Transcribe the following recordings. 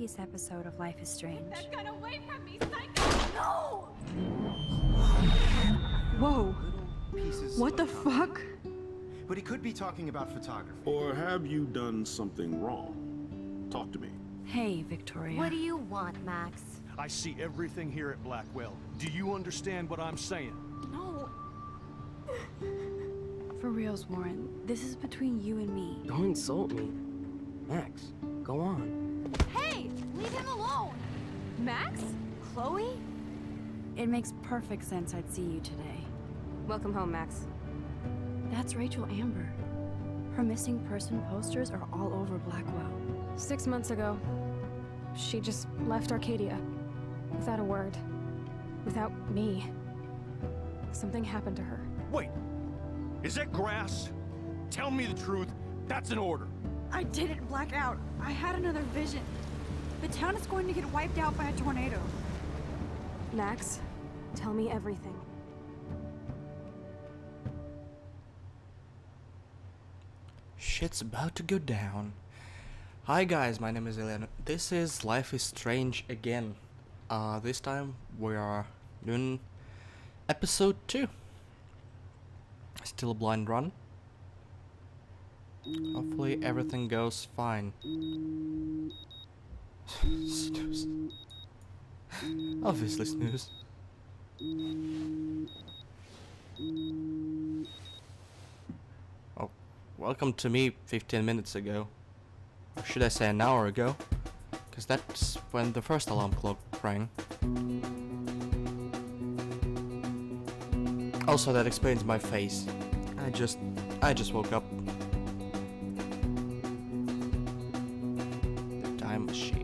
previous episode of Life is Strange. That gun away from me, psycho! No! Whoa! Pieces What the of fuck? But he could be talking about photography. Or have you done something wrong? Talk to me. Hey, Victoria. What do you want, Max? I see everything here at Blackwell. Do you understand what I'm saying? No. For reals, Warren. This is between you and me. Don't insult me. Max, go on. Hey! Leave him alone! Max? Chloe? It makes perfect sense I'd see you today. Welcome home, Max. That's Rachel Amber. Her missing person posters are all over Blackwell. 6 months ago, she just left Arcadia. Without a word. Without me. Something happened to her. Wait! Is that grass? Tell me the truth. That's an order. I didn't black out. I had another vision. The town is going to get wiped out by a tornado. Max, tell me everything. Shit's about to go down. Hi guys, my name is Elian. This is Life is Strange again. This time we are doing episode 2. Still a blind run. Hopefully everything goes fine. Snooze. Obviously snooze. Oh, welcome to me 15 minutes ago. Or should I say an hour ago? Because that's when the first alarm clock rang. Also, that explains my face. I just woke up. The time machine.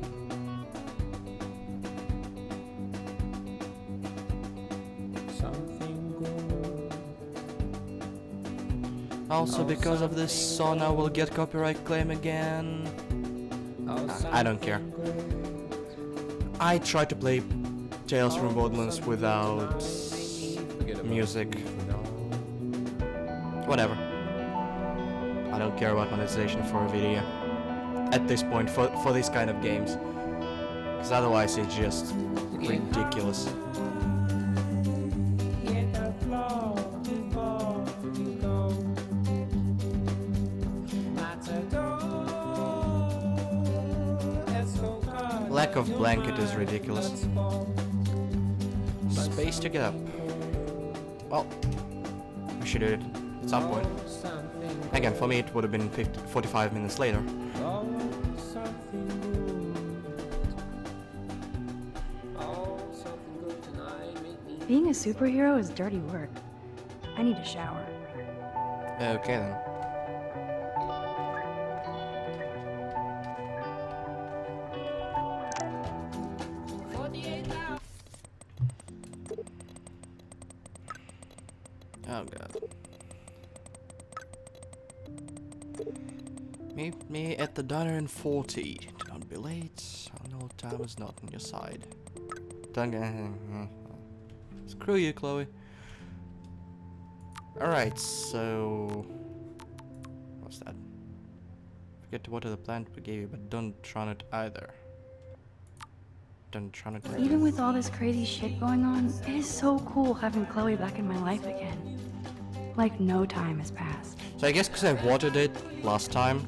Also, because of this song, I will get copyright claim again. I don't care. I tried to play Tales from Borderlands without music. Whatever. I don't care about monetization for a video. At this point, for these kind of games. Because otherwise it's just ridiculous. Lack of blanket is ridiculous. Space to get up. Well, we should do it at some point. Again, for me it would have been 45 minutes later. Being a superhero is dirty work. I need a shower. Okay then. Oh god. Meet me at the diner in 40. Don't be late. I know time is not on your side. Screw you, Chloe. Alright, so... What's that? Forget to water the plant we gave you, but don't run it either. Don't run it either. Even with all this crazy shit going on, it is so cool having Chloe back in my life again. Like no time has passed. So I guess because I watered it last time,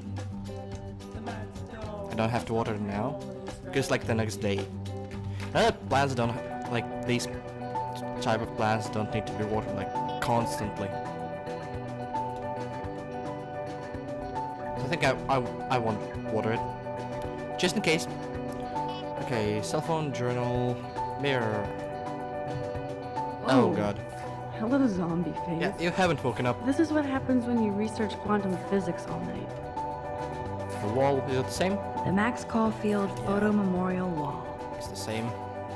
I don't have to water it now. Because like the next day. Plants don't like these type of plants don't need to be watered like constantly. I think I won't water it. Just in case. Okay, cell phone, journal, mirror. Oh god. Hello, zombie face. Yeah, you haven't woken up. This is what happens when you research quantum physics all night. The wall, is it the same? The Max Caulfield Photo Memorial Wall. It's the same.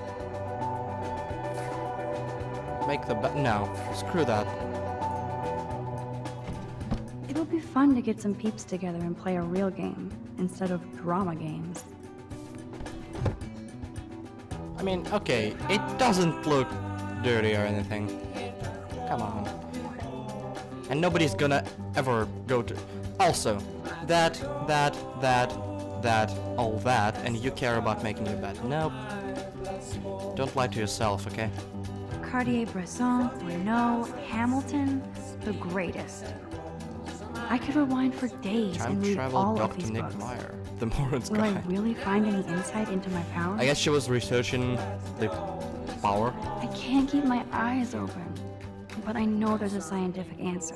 Make the no, screw that. It'll be fun to get some peeps together and play a real game, instead of drama games. I mean, okay, it doesn't look dirty or anything. Come on. And nobody's gonna ever go to... Also, that, that, all that, and you care about making your bed. Nope. Don't lie to yourself, okay? Cartier-Bresson, Renault, Hamilton, the greatest. I could rewind for days Time and read travel all of Dr. these Nick books. Meyer, the Morons Will I guy. really find any insight into my powers? I guess she was researching the power. I can't keep my eyes open, but I know there's a scientific answer.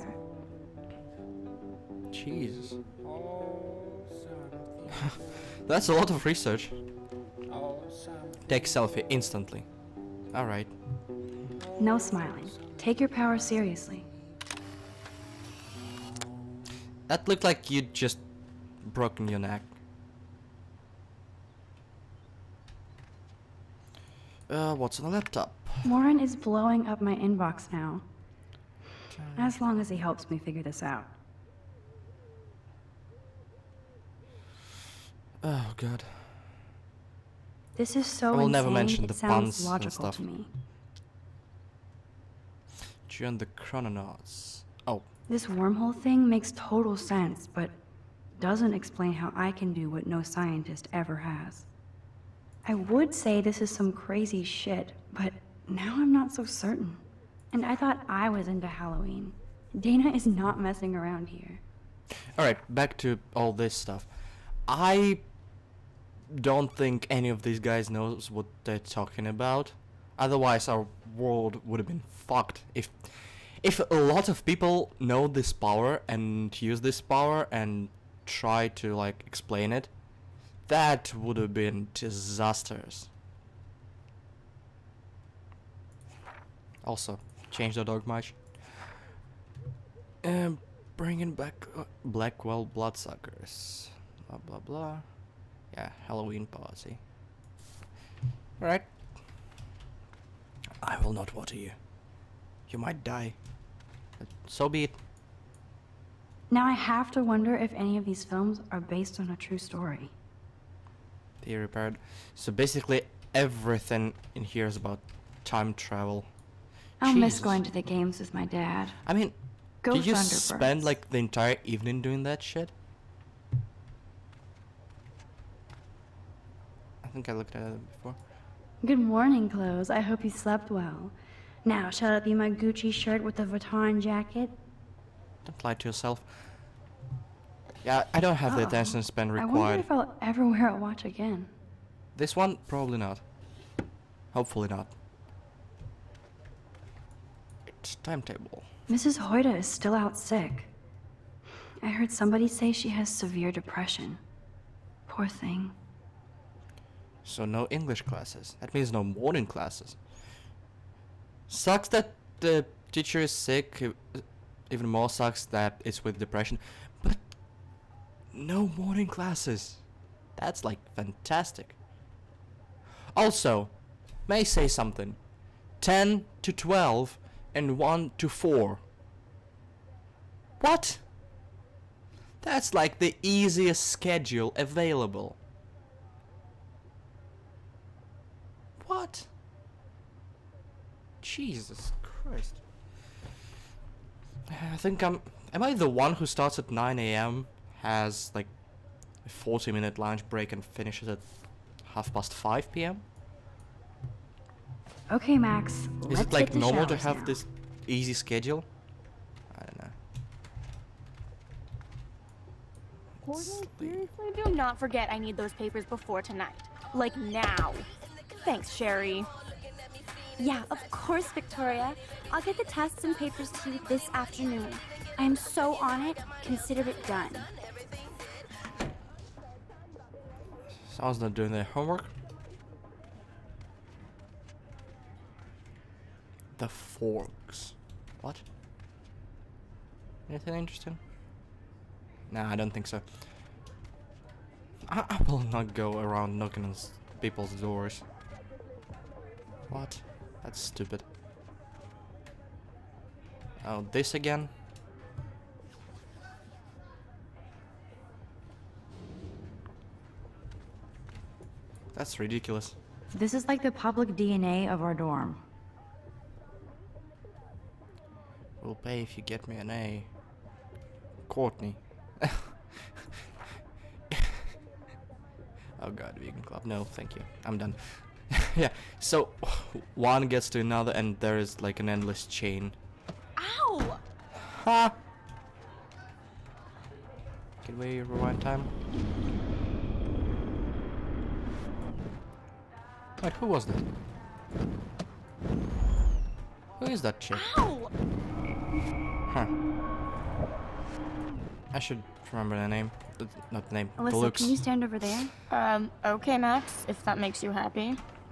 Jesus. That's a lot of research. Take selfie instantly. Alright. No smiling. Take your power seriously. That looked like you'd just broken your neck. What's on the laptop? Warren is blowing up my inbox now. As long as he helps me figure this out. Oh god. This is so I will insane, never mention it the sounds puns and logical stuff. to me. During the chrononauts. Oh, This wormhole thing makes total sense, but doesn't explain how I can do what no scientist ever has. I would say this is some crazy shit, but now I'm not so certain. And I thought I was into Halloween. Dana is not messing around here. alright, back to all this stuff. I don't think any of these guys knows what they're talking about. Otherwise our world would have been fucked. If a lot of people know this power and use this power and try to like explain it, that would have been disastrous. Also, change the dog much. Bringing back Blackwell bloodsuckers. Blah blah blah. Yeah, Halloween party. Alright. I will not water you. You might die. But so be it. Now I have to wonder if any of these films are based on a true story. Theory paired. So basically everything in here is about time travel. I'll miss Jesus. going to the games with my dad. I mean, Go did you Thunderbirds. spend like the entire evening doing that shit? I think I looked at it before. Good morning, clothes. I hope you slept well. Now, shall it be my Gucci shirt with the Vuitton jacket? Don't lie to yourself. Yeah, I don't have the Uh-oh. attention span I wonder required. if I'll ever wear a watch again. This one, probably not. Hopefully not. It's timetable. Mrs. Hoyda is still out sick. I heard somebody say she has severe depression. Poor thing. So no English classes. That means no morning classes. Sucks that the teacher is sick. Even more sucks that it's with depression. But no morning classes. That's like fantastic. Also, may I say something? 10 to 12 and 1 to 4. What? That's like the easiest schedule available. What? Jesus Christ. I think am I the one who starts at 9 AM, has like a 40-minute lunch break and finishes at 5:30 PM? Okay, Max. Is let's it like hit the normal to showers have now. this easy schedule? I don't know. Gordon, seriously, do not forget I need those papers before tonight. Like now. Thanks, Sherry. Yeah, of course, Victoria. I'll get the tests and papers to you this afternoon. I am so on it. Consider it done. Someone's not doing their homework. The forks. What? Anything interesting? Nah, I don't think so. I will not go around knocking on people's doors. What? That's stupid. Oh, this again? That's ridiculous. This is like the public DNA of our dorm. We'll pay if you get me an A. Courtney. Oh god, vegan club. No, thank you. I'm done. Yeah, so one gets to another and there is like an endless chain. Ow! Ha! Can we rewind time? Wait, who was that? Who is that chick? Ow! Huh. I should remember the name. Not the name. The Alyssa, looks. can you stand over there? Okay, Max, if that makes you happy.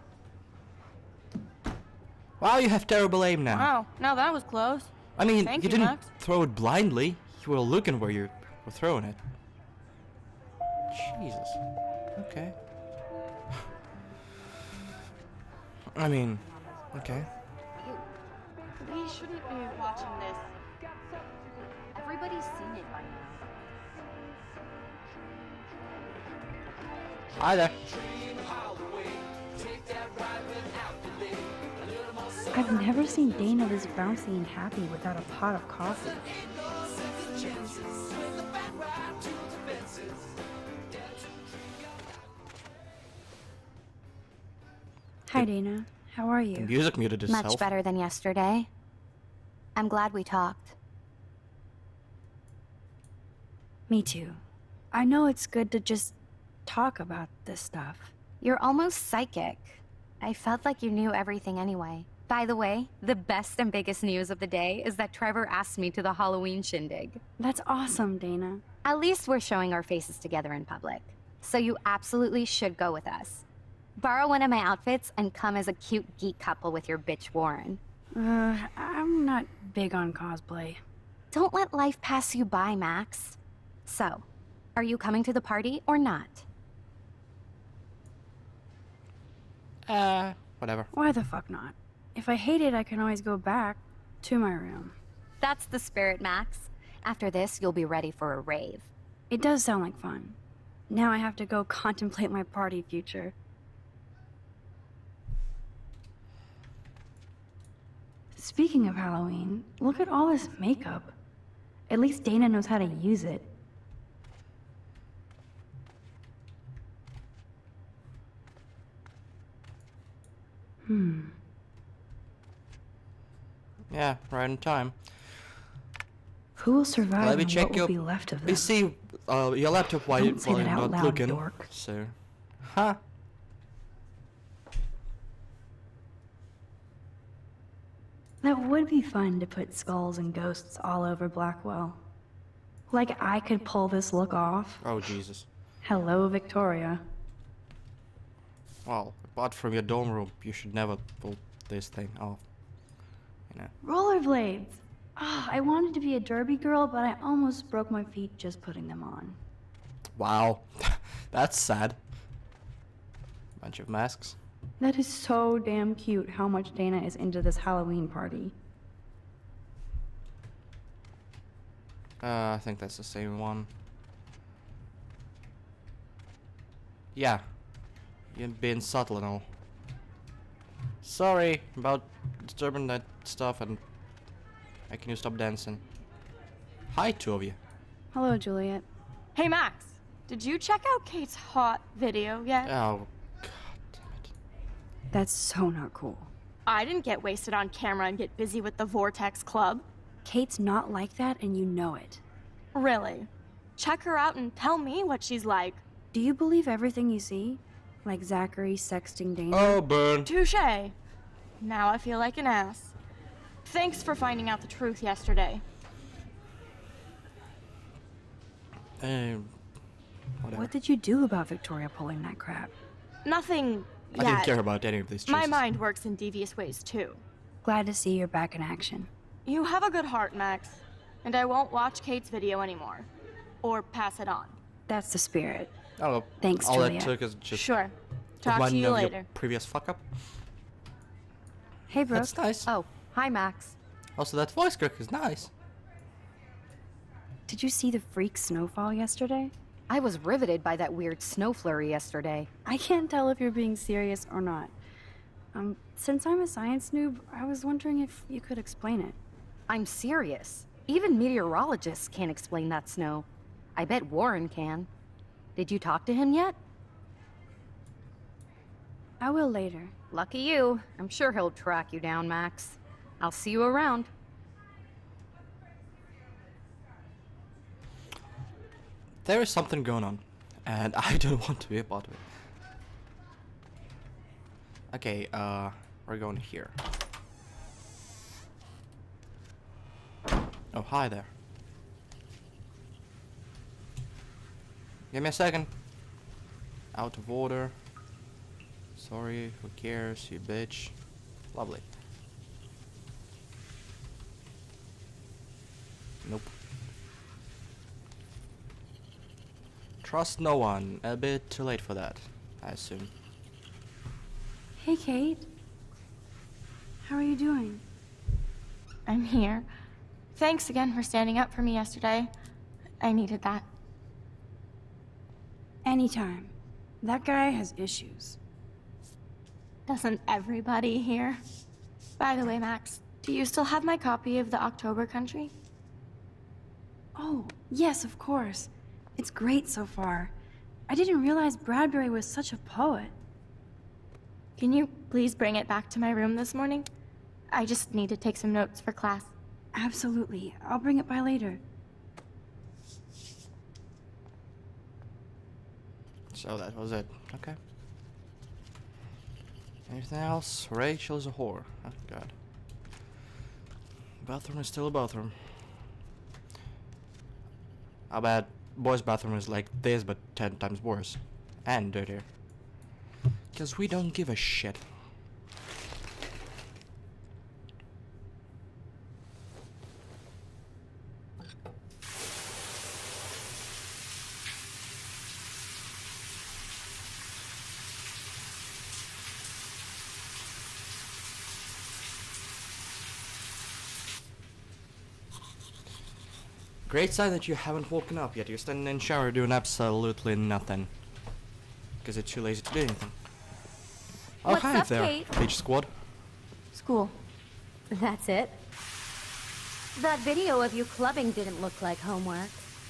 Wow, you have terrible aim now. Wow, now that was close. I mean, Thank you you, didn't Max. throw it blindly. You were looking where you were throwing it. Jesus. Okay. I mean, okay. We shouldn't be watching this. Everybody's seen it by now. Hi there. I've never seen Dana this bouncy and happy without a pot of coffee. Hi, Dana. How are The you? music muted itself. Much better than yesterday. I'm glad we talked. Me too. I know it's good to just talk about this stuff. You're almost psychic. I felt like you knew everything anyway. By the way, the best and biggest news of the day is that Trevor asked me to the Halloween shindig. That's awesome, Dana. At least we're showing our faces together in public. So you absolutely should go with us. Borrow one of my outfits and come as a cute geek couple with your bitch Warren. I'm not big on cosplay. Don't let life pass you by, Max. So, are you coming to the party or not? Whatever. Why the fuck not? If I hate it, I can always go back to my room. That's the spirit, Max. After this, you'll be ready for a rave. It does sound like fun. Now I have to go contemplate my party future. Speaking of Halloween, look at all this makeup. At least Dana knows how to use it. Yeah, right in time. Who will survive Let me and check what will your be left of them? You see, your laptop while Don't say you're that out not loud, looking. dork. So, huh? That would be fun to put skulls and ghosts all over Blackwell. Like I could pull this look off. Oh Jesus. Hello, Victoria. Well, apart from your dorm room, you should never pull this thing off. You know. Rollerblades! Ah, I wanted to be a derby girl, but I almost broke my feet just putting them on. Wow, that's sad. Bunch of masks. That is so damn cute how much Dana is into this Halloween party. I think that's the same one. Yeah. You're being subtle and all. Sorry about disturbing that stuff, and can you stop dancing? Hi, two of you. Hello, Juliet. Hey, Max, did you check out Kate's hot video yet? Oh, god damn it. That's so not cool. I didn't get wasted on camera and get busy with the Vortex Club. Kate's not like that, and you know it. Really? Check her out and tell me what she's like. Do you believe everything you see? Like Zachary sexting Dana? Oh, burn. Touché. Now I feel like an ass. Thanks for finding out the truth yesterday. Whatever. What did you do about Victoria pulling that crap? Nothing I didn't yet. care about any of these choices. My mind works in devious ways too. Glad to see you're back in action. You have a good heart, Max. And I won't watch Kate's video anymore. Or pass it on. That's the spirit. Oh, Thanks, all Juliet. that took is just Sure. Talk to one you of later. your previous fuck up. Hey, Brooke. That's nice. Oh, hi, Max. Also, that voice crack is nice. Did you see the freak snowfall yesterday? I was riveted by that weird snow flurry yesterday. I can't tell if you're being serious or not. Since I'm a science noob, I was wondering if you could explain it. I'm serious. Even meteorologists can't explain that snow. I bet Warren can. Did you talk to him yet? I will later. Lucky you. I'm sure he'll track you down, Max. I'll see you around. There is something going on, and I don't want to be a part of it. Okay, we're going here. Oh, hi there. Give me a second. Out of order. Sorry, who cares, you bitch. Lovely. Nope. Trust no one. A bit too late for that, I assume. Hey, Kate. How are you doing? I'm here. Thanks again for standing up for me yesterday. I needed that. Anytime. That guy has issues. Doesn't everybody here? By the way, Max, do you still have my copy of the October Country? Oh, yes, of course. It's great so far. I didn't realize Bradbury was such a poet. Can you please bring it back to my room this morning? I just need to take some notes for class. Absolutely. I'll bring it by later. So that was it. Okay. Anything else? Rachel's a whore. Oh god. Bathroom is still a bathroom. I bet boys' bathroom is like this, but 10 times worse. And dirtier. Because we don't give a shit. Great sign that you haven't woken up yet. You're standing in the shower doing absolutely nothing. Because you're too lazy to do anything. Oh, What's hi up, there, Kate? Beach Squad. School. That's it? That video of you clubbing didn't look like homework.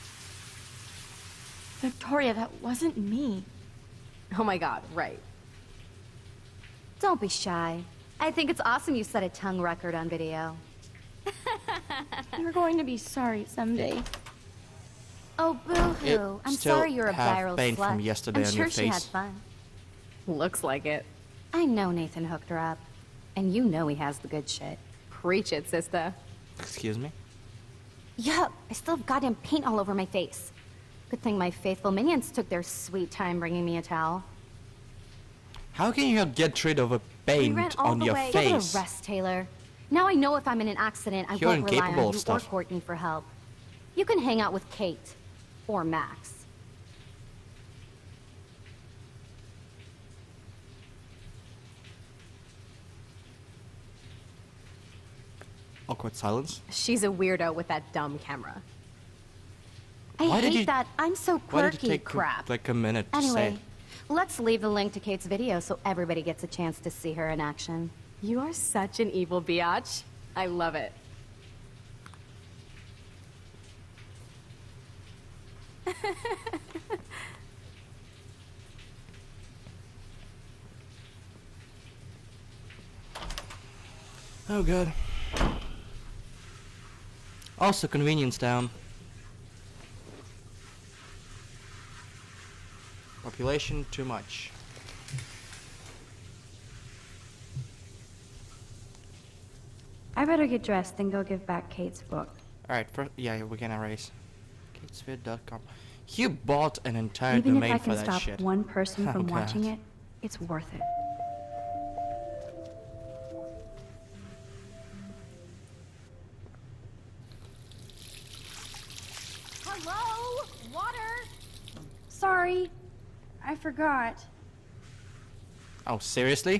Victoria, that wasn't me. Oh my god, right. Don't be shy. I think it's awesome you set a tongue record on video. You're going to be sorry someday. Oh, boo-hoo. I'm still sorry you're a have viral pain slut. from yesterday I'm on sure your she had face. fun. Looks like it. I know Nathan hooked her up. And you know he has the good shit. Preach it, sister. Excuse me? Yup, I still have goddamn paint all over my face. Good thing my faithful minions took their sweet time bringing me a towel. How can you not get rid of a We ran paint all on the your way. Give it face? a rest, Taylor. Now I know if I'm in an accident, I You're won't rely incapable on of you or stuff. Courtney for help. You can hang out with Kate. Or Max. Awkward silence. She's a weirdo with that dumb camera. I Why did hate you- that I'm so Why did quirky it take crap. like a minute to Anyway, say? let's leave the link to Kate's video so everybody gets a chance to see her in action. You are such an evil biatch. I love it. Oh god. Also convenience town. Population too much. I better get dressed and go give back Kate's book. Alright, yeah, we can erase. Katesvid.com. You bought an entire Even if domain I for can that stop shit. one person Oh, from God. watching it, it's worth it. Hello? Water? Sorry, I forgot. Oh, seriously?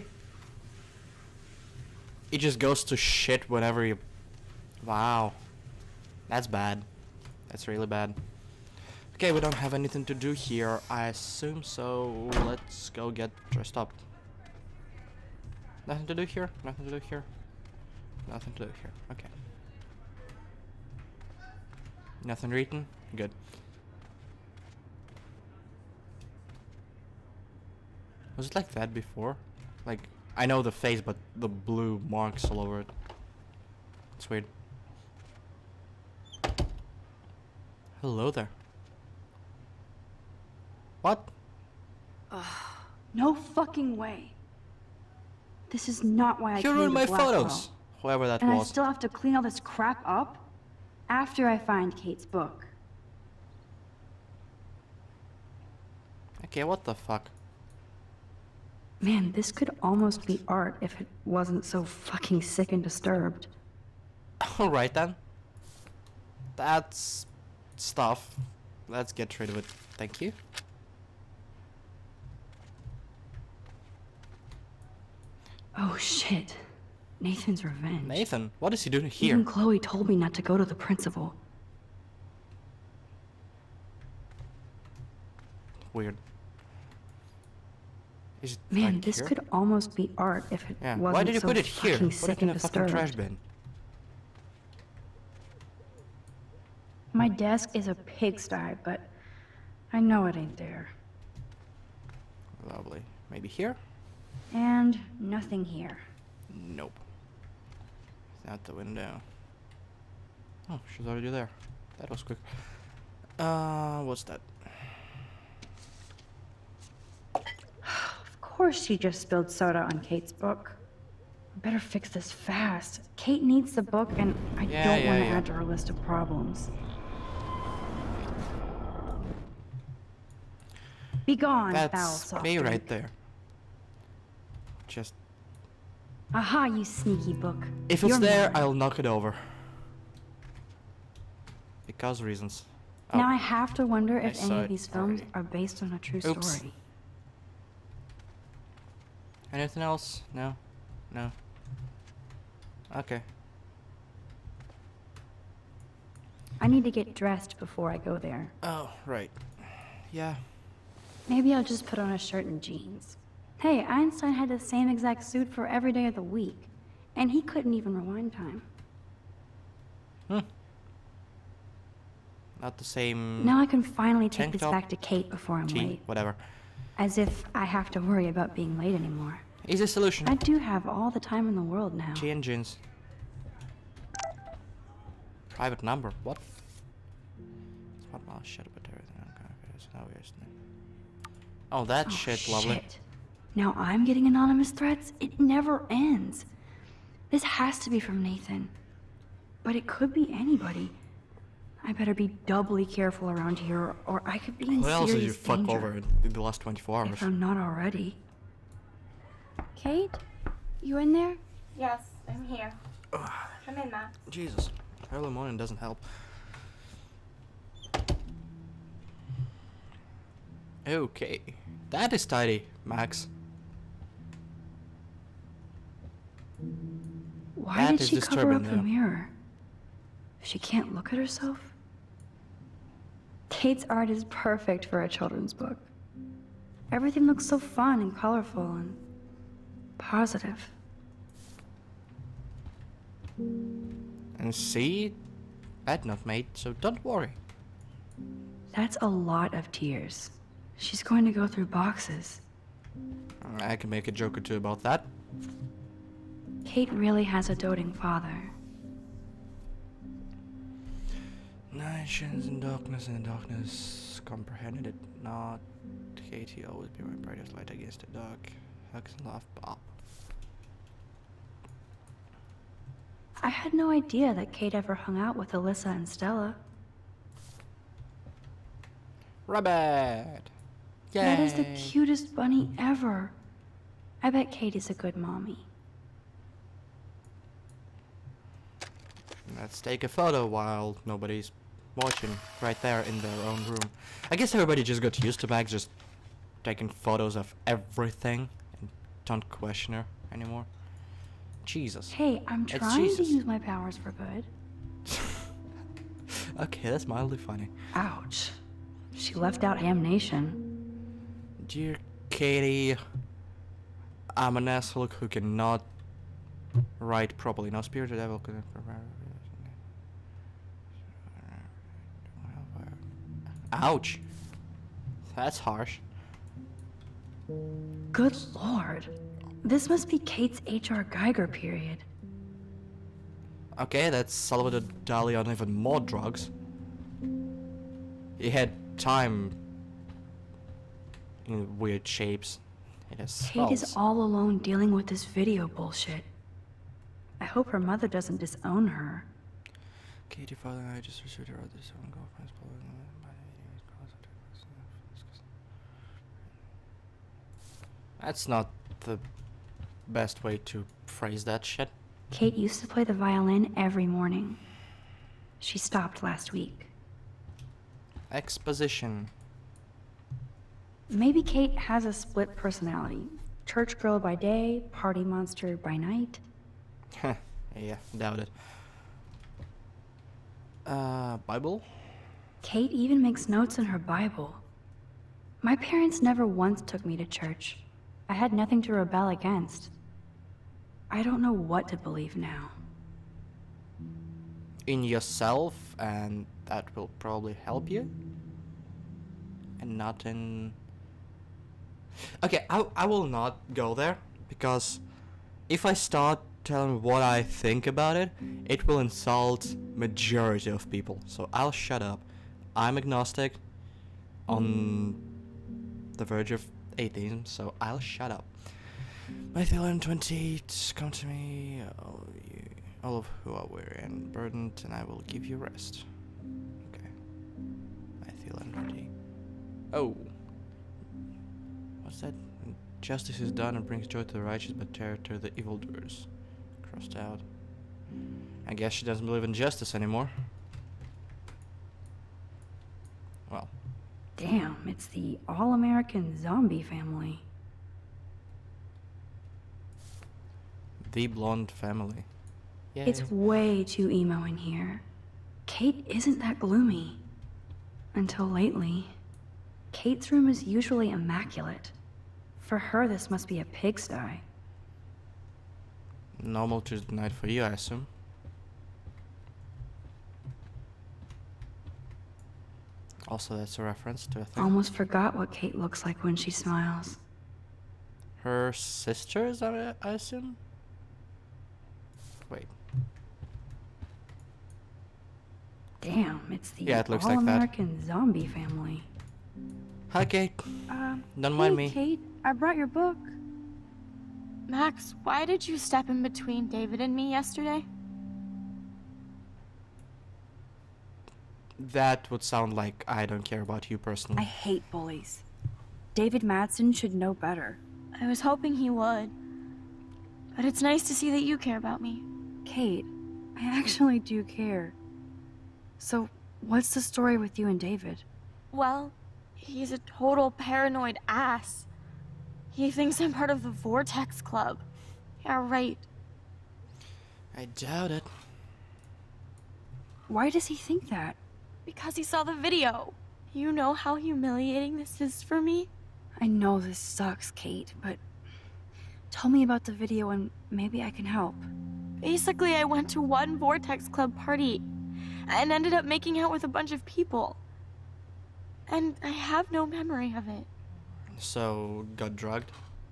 It just goes to shit whenever you... Wow. That's bad. That's really bad. Okay, we don't have anything to do here, I assume, so let's go get dressed up. Nothing to do here? Nothing to do here? Nothing to do here. Okay. Nothing written? Good. Was it like that before? Like, I know the face, but the blue marks all over it. It's weird. Hello there. What? No fucking way. This is not why I You came ruined to my Blackwell. photos! Whoever that And I was. still have to clean all this crap up after I find Kate's book. Okay, what the fuck? Man, this could almost be art if it wasn't so fucking sick and disturbed. Alright then. That's stuff. Let's get rid of it. Thank you. Oh shit. Nathan's revenge. Nathan, what is he doing here? Even Chloe told me not to go to the principal. Weird. Is it Man, like this here? could almost be art if it Yeah. wasn't Why did you so put it here? fucking Put sick it in and a fucking trash disturbed. bin. My desk is a pigsty, but I know it ain't there. Lovely. Maybe here? And nothing here. Nope. It's out the window. Oh, she's already there. That was quick. What's that? Of course she just spilled soda on Kate's book. I better fix this fast. Kate needs the book, and I Yeah, don't want to yeah. add to her list of problems. Be gone, foul That's soft me drink. right there. Just Aha, you sneaky book. if it's You're there, mine. I'll knock it over. Because reasons. Now Oh. I have to wonder I if any saw of it these films already. are based on a true Oops. story. Anything else? No? No? Okay. I need to get dressed before I go there. Oh, right. Yeah. Maybe I'll just put on a shirt and jeans. Hey, Einstein had the same exact suit for every day of the week, and he couldn't even rewind time. Not the same Now I can finally take Tank this top, back to Kate before I'm tee, late. whatever. As if I have to worry about being late anymore. Easy solution. I do have all the time in the world now. Tee and jeans. Private number. What? What? Oh, shit about everything. Okay, so now we're oh, that Oh, shit, lovely. shit. Now I'm getting anonymous threats? It never ends. This has to be from Nathan. But it could be anybody. I better be doubly careful around here, or I could be in What else did you serious fuck danger. over in the last 24 hours? If I'm not already. Kate? You in there? Yes, I'm here. Come in, Max. Jesus. Early morning doesn't help. Okay. That is tidy, Max. Why That did is she cover disturbing, up the though. mirror? She can't look at herself? Kate's art is perfect for a children's book. Everything looks so fun and colorful and positive. And see? Bed not made, so don't worry. That's a lot of tears. She's going to go through boxes. I can make a joke or two about that. Kate really has a doting father. Nations in darkness comprehended it not. Katie always be my brightest light against the dark. Hugs and laugh, Bob. I had no idea that Kate ever hung out with Alyssa and Stella. Rabbit! Yay! That is the cutest bunny ever. I bet Kate is a good mommy. Let's take a photo while nobody's watching right there in their own room. I guess everybody just got used to Max just taking photos of everything and don't question her anymore. Jesus. Hey, I'm It's trying to Jesus. use my powers for good. Okay, that's mildly funny. Ouch. She left out Ham Nation. Dear Katie, I'm an asshole who cannot write properly. No spirit or devil could. Ouch. That's harsh. Good lord. This must be Kate's H.R. Geiger period. Okay, that's Salvador Dali on even more drugs. He had time in weird shapes. It has Kate is spells. all alone dealing with this video bullshit. I hope her mother doesn't disown her. Katie, father, and I just received her other son, girlfriend's That's not the best way to phrase that shit. Kate used to play the violin every morning. She stopped last week. Exposition. Maybe Kate has a split personality. Church girl by day, party monster by night. Yeah, doubt it. Bible? Kate even makes notes in her Bible. My parents never once took me to church. I had nothing to rebel against. I don't know what to believe now. In yourself, and that will probably help you. And not in... Okay, I will not go there, because if I start telling what I think about it, it will insult majority of people. So I'll shut up. I'm agnostic, on the verge of atheism, so I'll shut up. Matthew 11:20, come to me, all of who are weary and burdened, and I will give you rest. Okay. Matthew 11:20. Oh. What's that? Justice is done and brings joy to the righteous, but terror to the evildoers. Crossed out. I guess she doesn't believe in justice anymore. Well. Damn, it's the all-American zombie family. The blonde family. Yay. It's way too emo in here. Kate isn't that gloomy. Until lately. Kate's room is usually immaculate. For her, this must be a pigsty. Normal Tuesday night for you, I assume. Also, that's a reference to a thing. Almost forgot what Kate looks like when she smiles. Her sisters, I assume? Wait. Damn, it's the Yeah, it looks like that. all-American zombie family. Hi, Kate. Don't mind me. Kate, I brought your book. Max, why did you step in between David and me yesterday? That would sound like I don't care about you I personally. hate bullies. David Madsen should know better. I was hoping he would. But it's nice to see that you care about me. Kate, I actually do care. So, what's the story with you and David? Well, he's a total paranoid ass. He thinks I'm part of the Vortex Club. Yeah, right. I doubt it. Why does he think that? Because he saw the video. You know how humiliating this is for me? I know this sucks, Kate, but tell me about the video and maybe I can help. Basically, I went to one Vortex Club party and ended up making out with a bunch of people. And I have no memory of it. So, got drugged?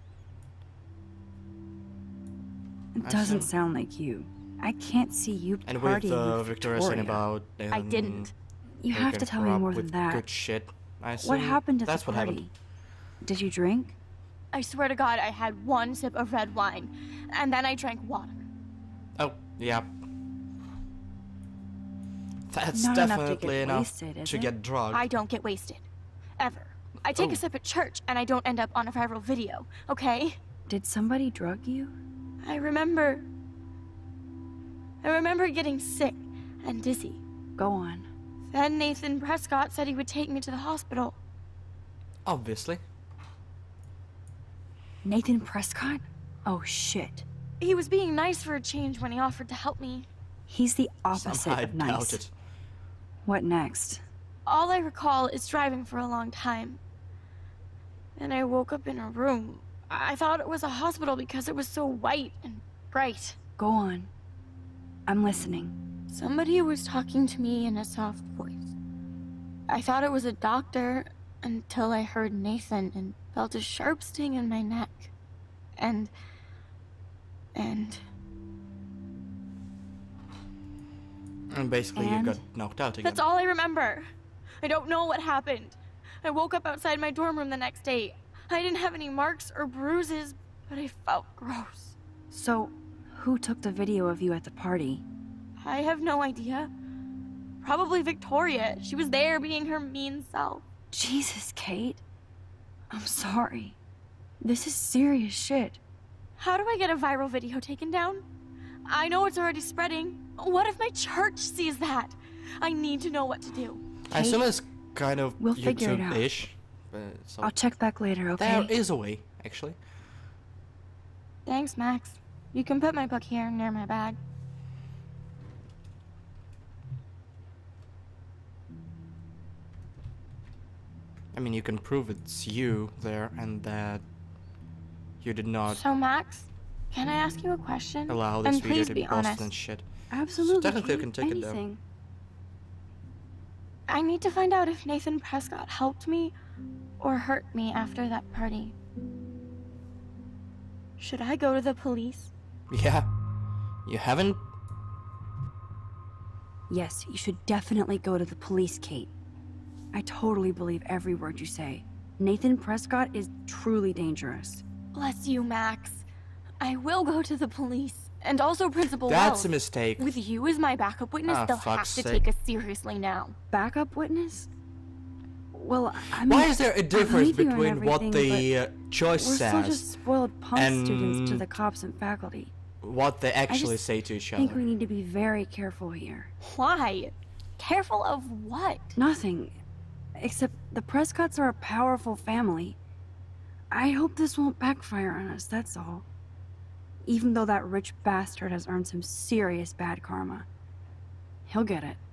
It I doesn't see. sound like you. I can't see you And partying with with Victoria saying Victoria. about... I didn't. You have to tell me more than with that. Good shit. I assume What happened at that's the what party? happened. Did you drink? I swear to God, I had one sip of red wine, and then I drank water. Oh, yeah. That's Not enough to definitely get enough wasted, is to it? get drugged. I don't get wasted. Ever. I take Oh. a sip at church, and I don't end up on a viral video, okay? Did somebody drug you? I remember getting sick and dizzy. Go on. Then Nathan Prescott said he would take me to the hospital. Obviously. Nathan Prescott? Oh shit. He was being nice for a change when he offered to help me. He's the opposite Somehow I of nice. doubt it. What next? All I recall is driving for a long time. Then I woke up in a room. I thought it was a hospital because it was so white and bright. Go on. I'm listening. Somebody was talking to me in a soft voice. I thought it was a doctor until I heard Nathan and felt a sharp sting in my neck. And And basically you got knocked out again. that's all I remember. I don't know what happened. I woke up outside my dorm room the next day. I didn't have any marks or bruises, but I felt gross. So, who took the video of you at the party? I have no idea. Probably Victoria. She was there being her mean self. Jesus, Kate. I'm sorry. This is serious shit. How do I get a viral video taken down? I know it's already spreading. What if my church sees that? I need to know what to do. I assume it's kind of We'll figure it out. YouTube-ish. So I'll check back later, okay? there is a way, actually. Thanks, Max. You can put my book here near my bag. I mean, you can prove it's you there and that you did not So, Max, can I ask you a question? allow this and video please to be be posted honest. and shit. Absolutely. technically you Kate. can take it down. Anything. I need to find out if Nathan Prescott helped me or hurt me after that party. Should I go to the police? Yeah. You haven't? Yes, you should definitely go to the police, Kate. I totally believe every word you say. Nathan Prescott is truly dangerous. Bless you, Max. I will go to the police. And also Principal That's Wells. a mistake. With you as my backup witness, Ah, they'll have fuck's to sake. take us seriously now. Backup witness? Well, I mean, Why is there a difference believe you and between what everything, the choice we're still says just spoiled punk students to and the cops and faculty. what they actually just say to each I think other? we need to be very careful here. Why? Careful of what? Nothing. Except the Prescotts are a powerful family. I hope this won't backfire on us, that's all. Even though that rich bastard has earned some serious bad karma. He'll get it.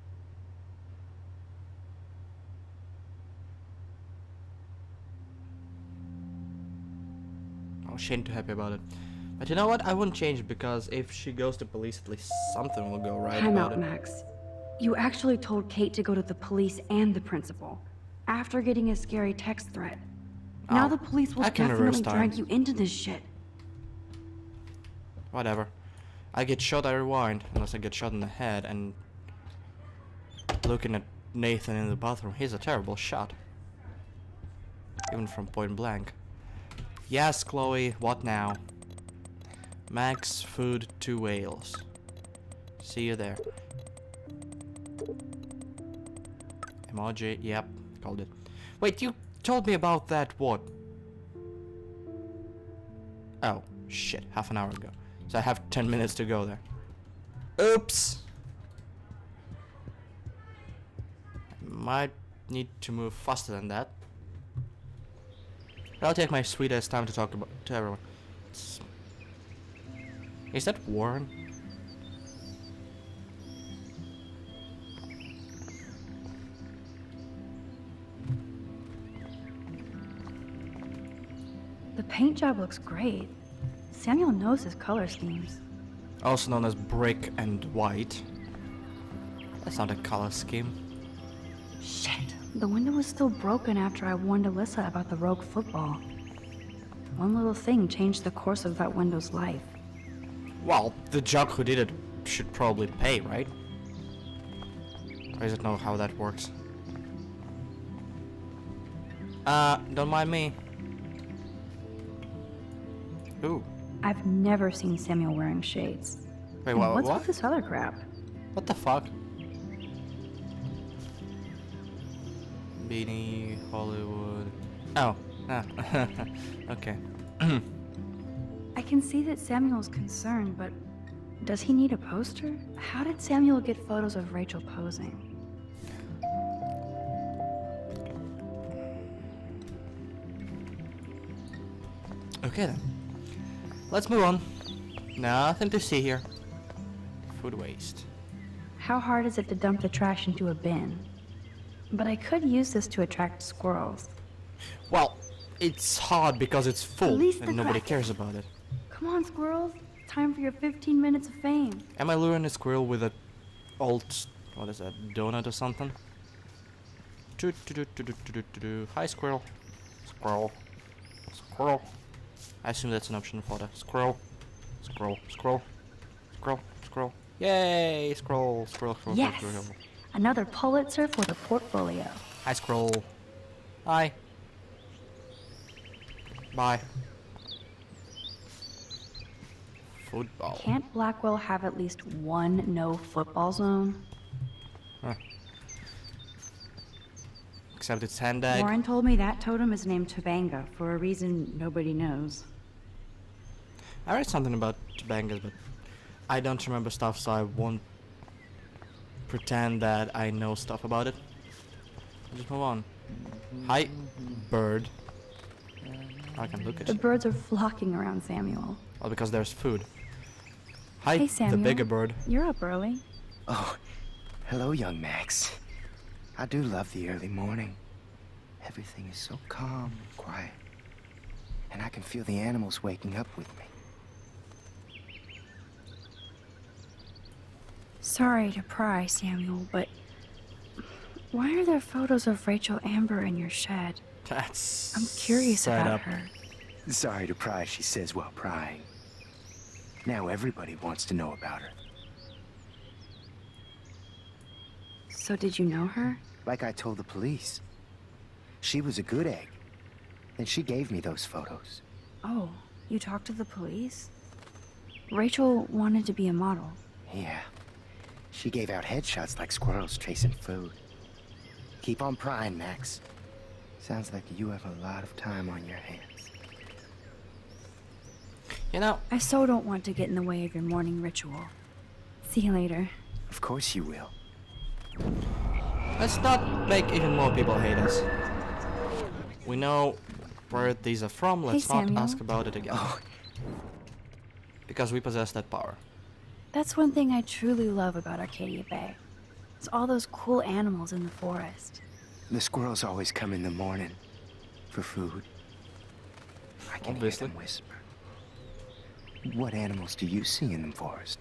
Oh, she ain't too happy about it. But you know what? I wouldn't change it because if she goes to police, at least something will go right Time about out, it. Max. You actually told Kate to go to the police and the principal after getting a scary text threat. Now Oh, the police will I can reverse definitely time. drag you into this shit. Whatever. I get shot, I rewind. Unless I get shot in the head and... Looking at Nathan in the bathroom, he's a terrible shot. Even from point blank. Yes, Chloe, what now? Max, food, 2 whales. See you there. Emoji, yep, called it. Wait, you told me about that, what? Oh, shit, half an hour ago. So I have 10 minutes to go there. Oops! I might need to move faster than that. But I'll take my sweet ass time to talk about to everyone. Is that Warren? The paint job looks great. Samuel knows his color schemes. Also known as brick and white. That's not a color scheme. Shit. The window was still broken after I warned Alyssa about the rogue football. One little thing changed the course of that window's life. Well, the jock who did it should probably pay, right? Or does it know how that works? Don't mind me. Ooh. I've never seen Samuel wearing shades. Wait, And what's what? with this other crap? What the fuck? Beanie, Hollywood. Oh, ah, okay. I can see that Samuel's concerned, but does he need a poster? How did Samuel get photos of Rachel posing? Okay then. Let's move on. Nothing to see here. Food waste. How hard is it to dump the trash into a bin? But I could use this to attract squirrels. Well, it's hard because it's full Release the and nobody crack. cares about it. Come on, squirrels. Time for your 15 minutes of fame. Am I luring a squirrel with a old, what is that, donut or something? Hi, squirrel. Squirrel. Squirrel. I assume that's an option for the squirrel. Scroll, scroll, scroll, scroll. Yay! Scroll, scroll, scroll, Yes! scroll, scroll. Another Pulitzer for the portfolio. Hi, scroll. Hi. Bye. Football. Can't Blackwell have at least one no football zone? Huh. Except it's hand-egg. Warren told me that totem is named Tobanga for a reason nobody knows. I read something about Tobangas, but I don't remember stuff, so I won't pretend that I know stuff about it. Just move on. Hi, bird. I can look at The you. birds are flocking around Samuel. Well, because there's food. Hi, Hey, Samuel. the bigger bird. You're up early. Oh, hello, young Max. I do love the early morning. Everything is so calm and quiet. And I can feel the animals waking up with me. Sorry to pry, Samuel, but why are there photos of Rachel Amber in your shed? That's I'm curious set about up. her. Sorry to pry, she says while prying. Now everybody wants to know about her. So did you know her? Like I told the police. She was a good egg. And she gave me those photos. Oh, you talked to the police? Rachel wanted to be a model. Yeah. She gave out headshots like squirrels chasing food. Keep on prying, Max. Sounds like you have a lot of time on your hands. You know, I so don't want to get in the way of your morning ritual. See you later. Of course you will. let's not make even more people hate us. We know where these are from, let's not Samuel. ask about it again. Oh, Because we possess that power. That's one thing I truly love about Arcadia Bay. It's all those cool animals in the forest. the squirrels always come in the morning for food. I can Obviously. hear them whisper. What animals do you see in the forest?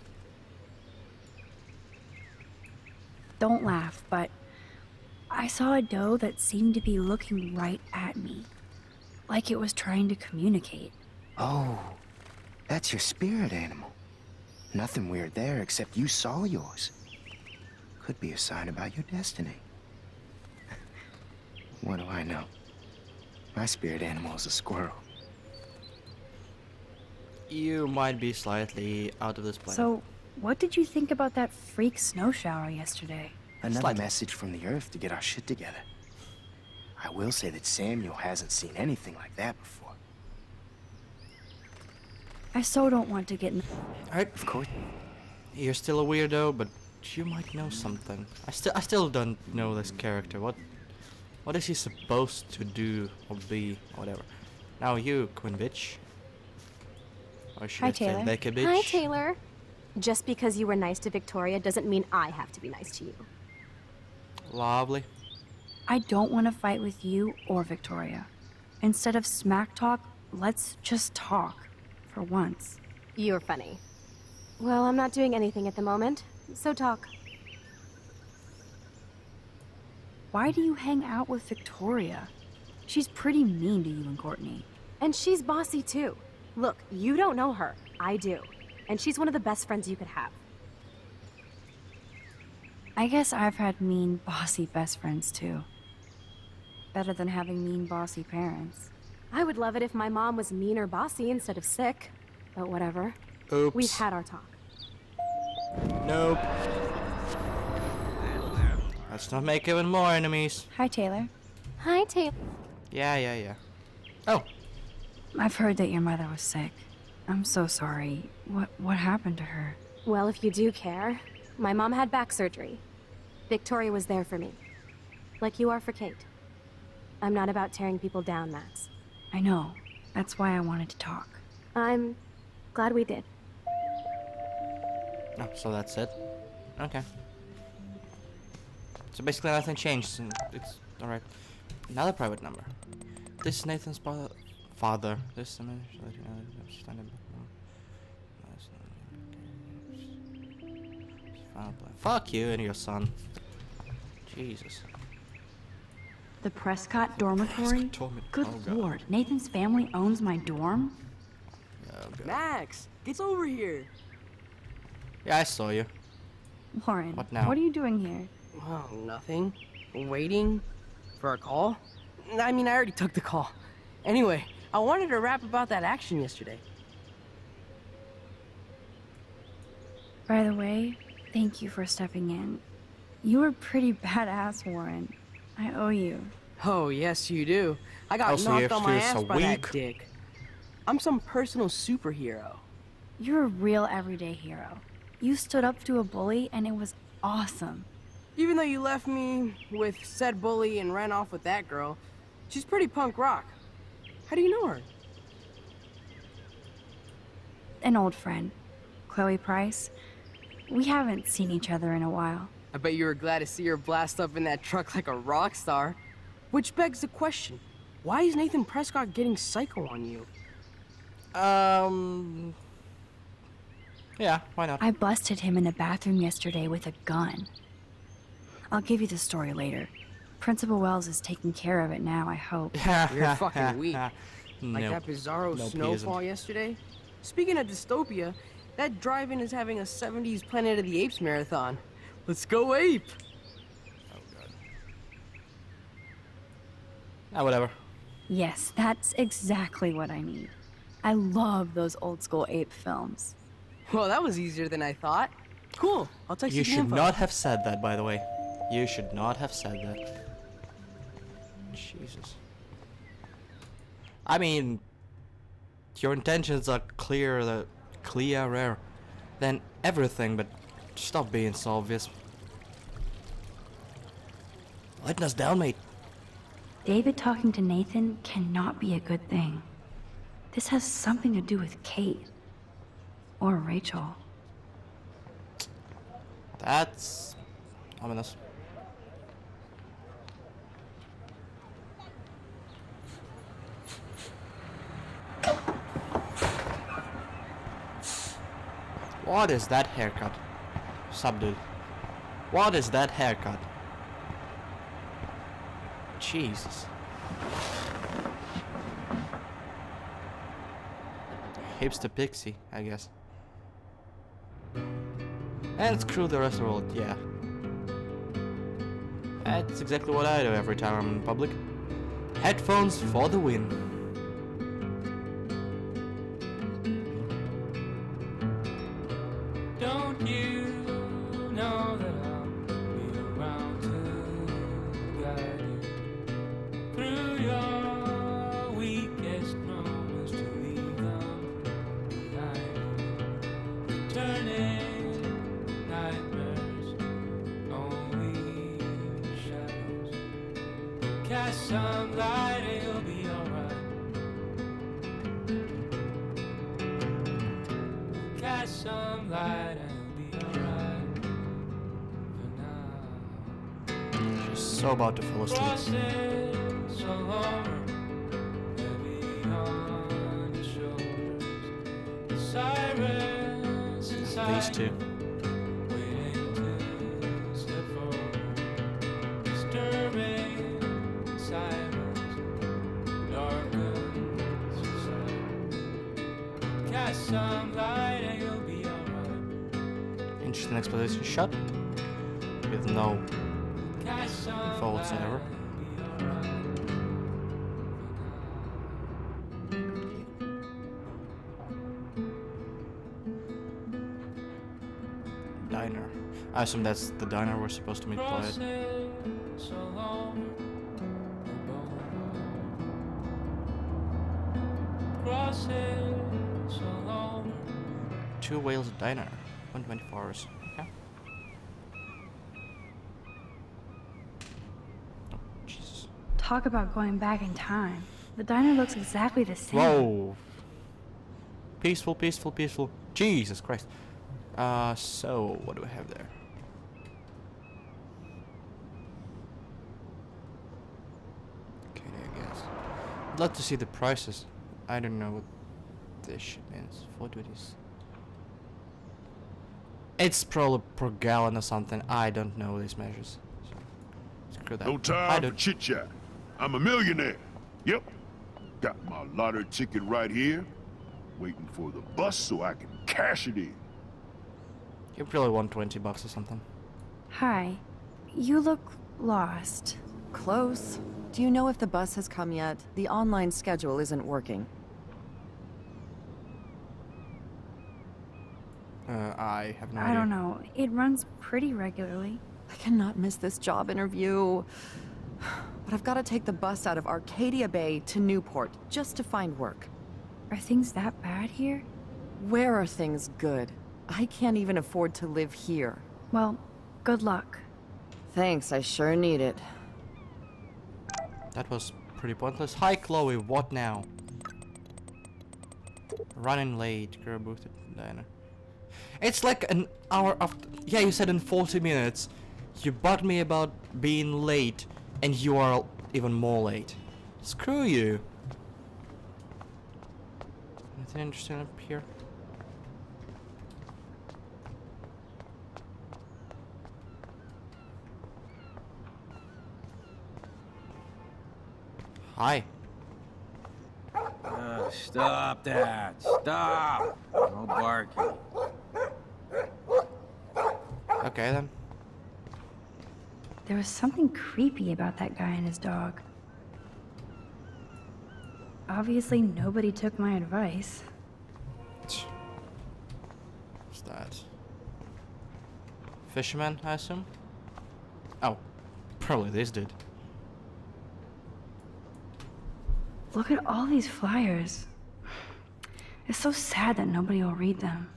Don't laugh, but I saw a doe that seemed to be looking right at me. Like it was trying to communicate. Oh, that's your spirit animal. Nothing weird there, except you saw yours. Could be a sign about your destiny. What do I know? My spirit animal is a squirrel. You might be slightly out of this planet. So, what did you think about that freak snow shower yesterday? Another Slightly. message from the Earth to get our shit together. I will say that Samuel hasn't seen anything like that before. I so don't want to get in. Alright, Of course. you're still a weirdo, but you might know something. I still don't know this character. What is he supposed to do or be or whatever? Now you, Queen Bitch. Or should Hi, I say Taylor. Becky Bitch? Hi, Taylor. Just because you were nice to Victoria doesn't mean I have to be nice to you. Lovely. I don't want to fight with you or Victoria. Instead of smack talk, let's just talk. For once. You're funny. Well, I'm not doing anything at the moment, so talk. Why do you hang out with Victoria? She's pretty mean to you and Courtney. And she's bossy too. Look, you don't know her. I do. And she's one of the best friends you could have. I guess I've had mean, bossy best friends too. Better than having mean, bossy parents. I would love it if my mom was mean or bossy instead of sick. But whatever. Oops. We've had our talk. Nope. Let's not make even more enemies. Hi, Taylor. Hi, Taylor. Yeah. Oh, I've heard that your mother was sick. I'm so sorry. What happened to her? Well, if you do care, my mom had back surgery. Victoria was there for me. Like you are for Kate. I'm not about tearing people down, Max. I know. That's why I wanted to talk. I'm glad we did. oh, so that's it. Okay. So basically nothing changed, and it's alright. Another private number. This is Nathan's father. This is Fuck you and your son. Jesus. The Prescott dormitory? Prescott dormitory. Good Oh, God. lord, Nathan's family owns my dorm? God. Max, get over here. Yeah, I saw you. Warren, What now? what are you doing here? Oh, nothing. Waiting for a call? I mean, I already took the call. Anyway, I wanted to rap about that action yesterday. By the way, thank you for stepping in. You were pretty badass, Warren. I owe you. Oh, yes, you do. I got Also, you knocked have on my to use ass a by that weak. dick. I'm some personal superhero. You're a real everyday hero. You stood up to a bully, and it was awesome. Even though you left me with said bully and ran off with that girl, she's pretty punk rock. How do you know her? An old friend, Chloe Price. We haven't seen each other in a while. I bet you were glad to see her blast up in that truck like a rock star. Which begs the question, why is Nathan Prescott getting psycho on you? Yeah, why not? I busted him in the bathroom yesterday with a gun. I'll give you the story later. Principal Wells is taking care of it now, I hope. You're fucking weak. Like No. that bizarro Nope, he snowfall isn't. yesterday? Speaking of dystopia, that drive-in is having a 70s Planet of the Apes marathon. Let's go ape! Ah, whatever. Yes, that's exactly what I need. I love those old school ape films. Well, that was easier than I thought. Cool, I'll text you You the should info. not have said that, by the way. You should not have said that. Jesus. I mean, your intentions are clearer than everything, but stop being so obvious. Letting us down, mate. David talking to Nathan cannot be a good thing. This has something to do with Kate. Or Rachel. That's ominous. What is that haircut? Sup, dude? What is that haircut? Jesus. Hipster pixie, I guess. And screw the rest of the world, yeah. That's exactly what I do every time I'm in public. Headphones for the win. Don't you know that I'll be around to guide you through your weakest moments to leave them behind? Turning nightmares, only shadows. Cast some light and you'll be alright. Cast some light and you'll be alright. For now. She's so about to fall asleep. Crosses all over, heavy on your shoulders. Sirens inside These two. waiting to step forward. Disturbing silence darkens inside. Cast some light and you'll be alright. Interesting exposition shot. With no Cast some info whatsoever. Diner. I assume that's the diner we're supposed to meet Clyde. Crosses all over the boulevard. Crosses all over. Two Whales Diner. 124 hours. Okay. Oh, Jesus. Talk about going back in time. The diner looks exactly the same. Whoa. Peaceful, peaceful, peaceful. Jesus Christ. So what do we have there? Okay, I guess. I'd like to see the prices. I don't know what this shit means. 420s. It's probably per gallon or something. I don't know these measures. So, screw that. No I time for don't. chit chat. I'm a millionaire. Yep. Got my lottery ticket right here. waiting for the bus so I can cash it in. You probably want $20 or something. Hi. You look lost. Close. Do you know if the bus has come yet? The online schedule isn't working. I have no idea. I don't know. It runs pretty regularly. I cannot miss this job interview. But I've got to take the bus out of Arcadia Bay to Newport just to find work. Are things that bad here? Where are things good? I can't even afford to live here. Well, good luck. Thanks, I sure need it. That was pretty pointless. Hi Chloe, what now? Running late, girl booked at diner. It's like an hour after. Yeah, you said in 40 minutes. You bugged me about being late, and you are even more late. Screw you. Anything interesting up here? Hi. Stop that. Stop. No barking. Okay then. There was something creepy about that guy and his dog. Obviously, nobody took my advice. What's that? Fisherman, I assume? Oh, probably this dude. Look at all these flyers. It's so sad that nobody will read them.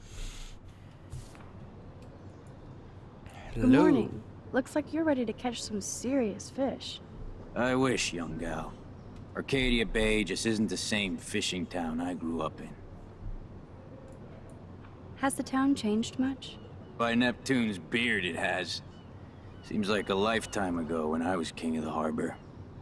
Hello. Good morning. Looks like you're ready to catch some serious fish. I wish, young gal. Arcadia Bay just isn't the same fishing town I grew up in. Has the town changed much? By Neptune's beard, it has. Seems like a lifetime ago when I was king of the harbor.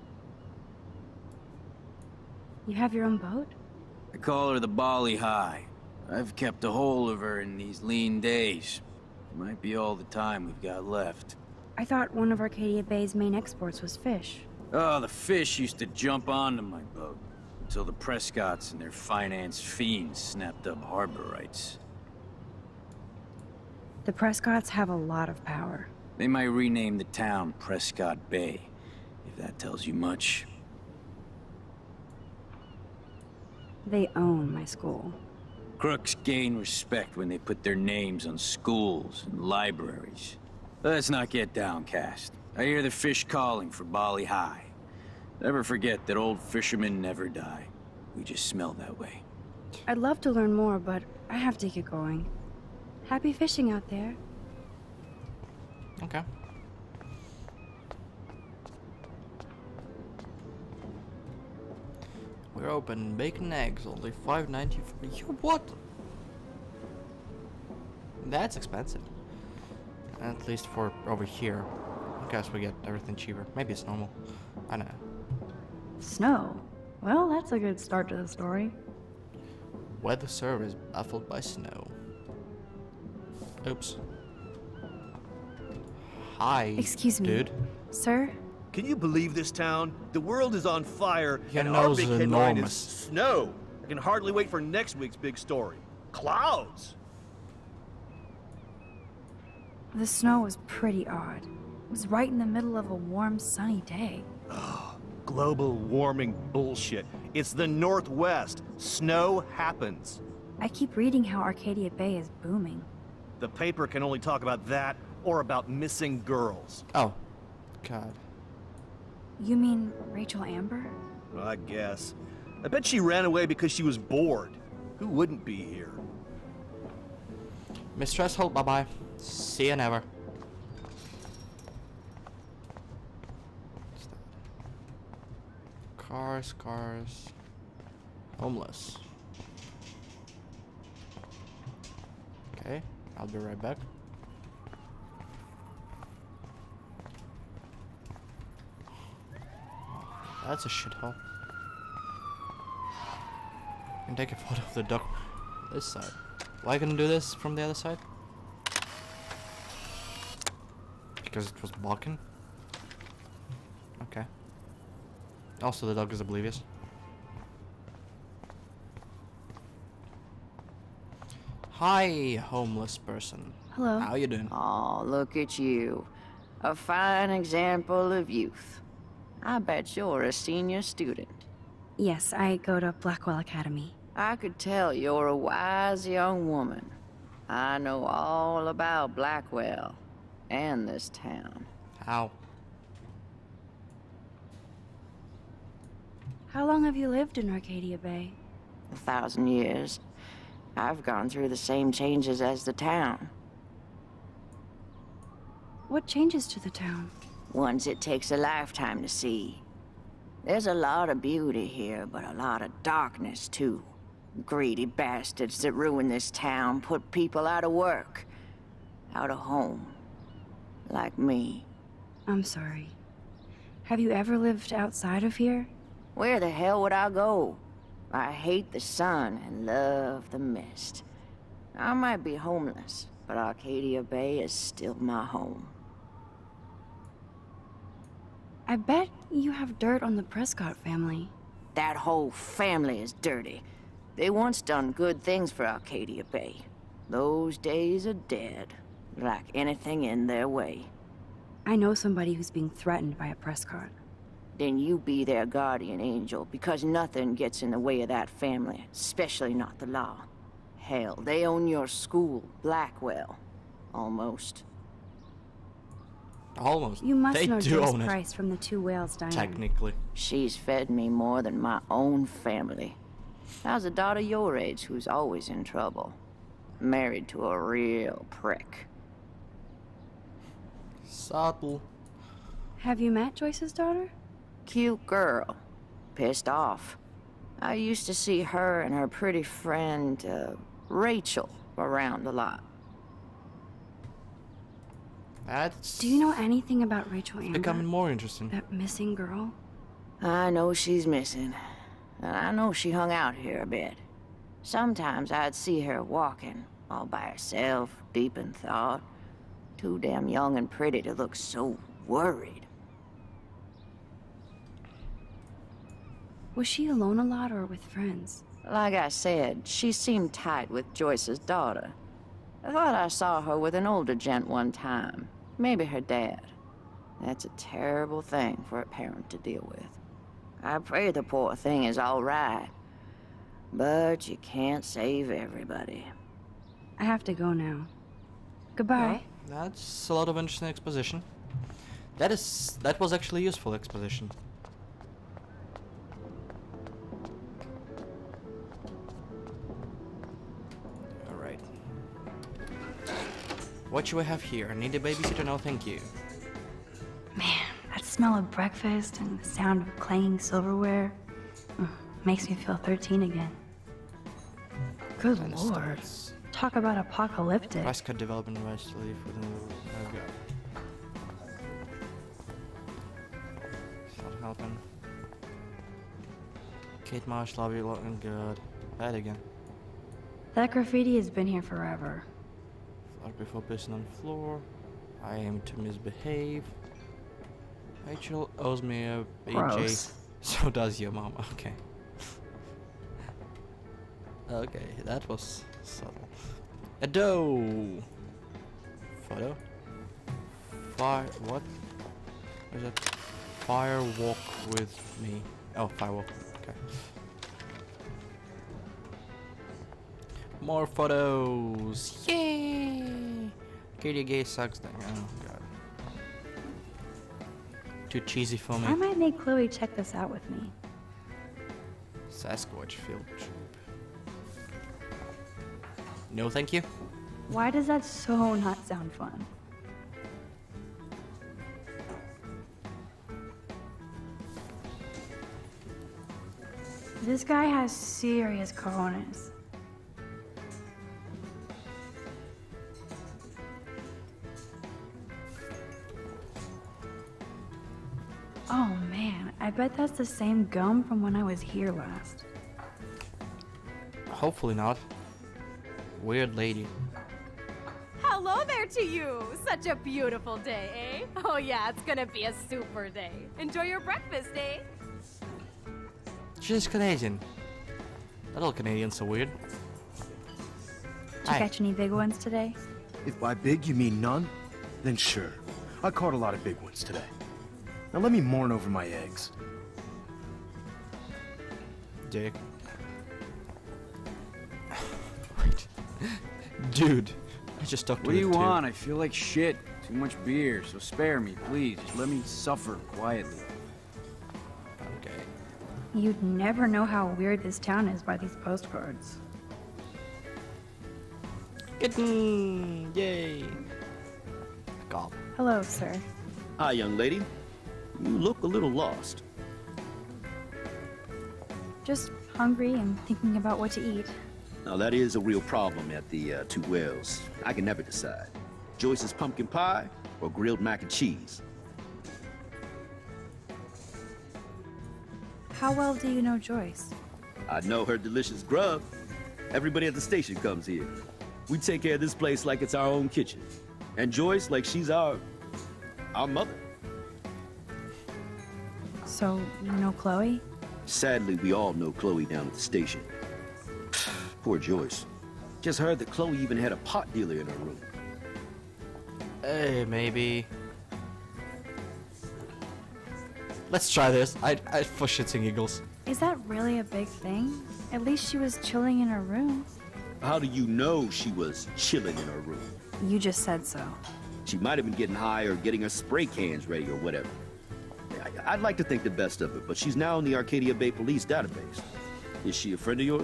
You have your own boat? I call her the Bali High. I've kept a hold of her in these lean days. Might be all the time we've got left. I thought one of Arcadia Bay's main exports was fish. Oh, the fish used to jump onto my boat. Until the Prescotts and their finance fiends snapped up harbor rights. The Prescotts have a lot of power. They might rename the town Prescott Bay, if that tells you much. They own my school. Crooks gain respect when they put their names on schools and libraries. Let's not get downcast. I hear the fish calling for Bali High. Never forget that old fishermen never die. We just smell that way. I'd love to learn more, but I have to get going. Happy fishing out there. Okay. We're open. Bacon eggs, only $5.94. You what? That's expensive. At least for over here. I guess we get everything cheaper. Maybe it's normal. I don't know. Snow? Well, that's a good start to the story. Weather service baffled by snow. Oops. Hi. Excuse me, dude. Sir? Can you believe this town? The world is on fire, Your and our nose big is headline enormous. is snow. I can hardly wait for next week's big story. Clouds! The snow was pretty odd. It was right in the middle of a warm, sunny day. Global warming bullshit. It's the Northwest. Snow happens. I keep reading how Arcadia Bay is booming. The paper can only talk about that or about missing girls. Oh. God. You mean Rachel Amber? I guess. I bet she ran away because she was bored. Who wouldn't be here? Mistress Holt, bye-bye. See you never. Cars, cars. Homeless. Okay, I'll be right back. That's a shithole. I can take a photo of the duck this side. Why couldn't do this from the other side? Because it was blocking? Okay. Also, the dog is oblivious. Hi, homeless person. Hello. How you doing? Oh, look at you. A fine example of youth. I bet you're a senior student. Yes, I go to Blackwell Academy. I could tell you're a wise young woman. I know all about Blackwell and this town. How? How long have you lived in Arcadia Bay? 1,000 years. I've gone through the same changes as the town. What changes to the town? Ones it takes a lifetime to see. There's a lot of beauty here, but a lot of darkness, too. Greedy bastards that ruin this town, put people out of work, out of home. Like me. I'm sorry. Have you ever lived outside of here? Where the hell would I go? I hate the sun and love the mist. I might be homeless, but Arcadia Bay is still my home. I bet you have dirt on the Prescott family. That whole family is dirty. They once done good things for Arcadia Bay. Those days are dead, like anything in their way. I know somebody who's being threatened by a Prescott. Then you be their guardian angel, because nothing gets in the way of that family, especially not the law. Hell, they own your school, Blackwell. Almost. Almost. You must they know do Joyce own Price from the Two Whales Diner. Technically. She's fed me more than my own family. How's a daughter your age who's always in trouble? Married to a real prick. Subtle. Have you met Joyce's daughter? Cute girl. Pissed off. I used to see her and her pretty friend, Rachel, around a lot. That's Do you know anything about Rachel Amber? becoming more interesting. That missing girl? I know she's missing. And I know she hung out here a bit. Sometimes I'd see her walking, all by herself, deep in thought. Too damn young and pretty to look so worried. Was she alone a lot or with friends? Like I said, she seemed tight with Joyce's daughter. I thought I saw her with an older gent one time. Maybe her dad. That's a terrible thing for a parent to deal with. I pray the poor thing is all right. But you can't save everybody. I have to go now. Goodbye. Well, that's a lot of interesting exposition. That was actually useful exposition. Alright. What do we have here? Need a babysitter? No, thank you. Man, that smell of breakfast and the sound of clanging silverware makes me feel 13 again. Good And lord. starts. Talk about apocalyptic. Prescott development rights to leave within the... Okay. Start helping. Kate Marsh, lobby, looking good. That again. That graffiti has been here forever. Flag before pissing on floor. I aim to misbehave. Rachel owes me a BJ. Gross. So does your mom. Okay. Okay, that was subtle. A doe. Photo. Fire. What? What is it? Fire walk with me. Oh, firewalk. Okay. More photos. Yay! Katie Gay sucks. Oh god. Too cheesy for me. I might make Chloe check this out with me. Sasquatch field trip. No, thank you. Why does that so not sound fun? This guy has serious cojones. Oh man, I bet that's the same gum from when I was here last. Hopefully not. Weird lady. Hello there to you! Such a beautiful day, eh? Oh yeah, it's gonna be a super day. Enjoy your breakfast, eh? She's Canadian. Not all Canadians are weird. Did you catch any big ones today? If by big you mean none, then sure. I caught a lot of big ones today. Now let me mourn over my eggs. Dick. Wait. Dude, I just talked to What do you too. want? I feel like shit. Too much beer, so spare me, please. Just let me suffer quietly. Okay. You'd never know how weird this town is by these postcards. Kitten! Yay! God. Hello, sir. Hi, young lady. You look a little lost. Just hungry and thinking about what to eat. Now, that is a real problem at the Two Wells. I can never decide. Joyce's pumpkin pie or grilled mac and cheese. How well do you know Joyce? I know her delicious grub. Everybody at the station comes here. We take care of this place like it's our own kitchen. And Joyce like she's our mother. So, you know Chloe? Sadly, we all know Chloe down at the station. Poor Joyce. Just heard that Chloe even had a pot dealer in her room. Maybe. Let's try this. I for shits and giggles. Is that really a big thing? At least she was chilling in her room. How do you know she was chilling in her room? You just said so. She might have been getting high or getting her spray cans ready or whatever. I'd like to think the best of it, but she's now in the Arcadia Bay Police database. Is she a friend of yours?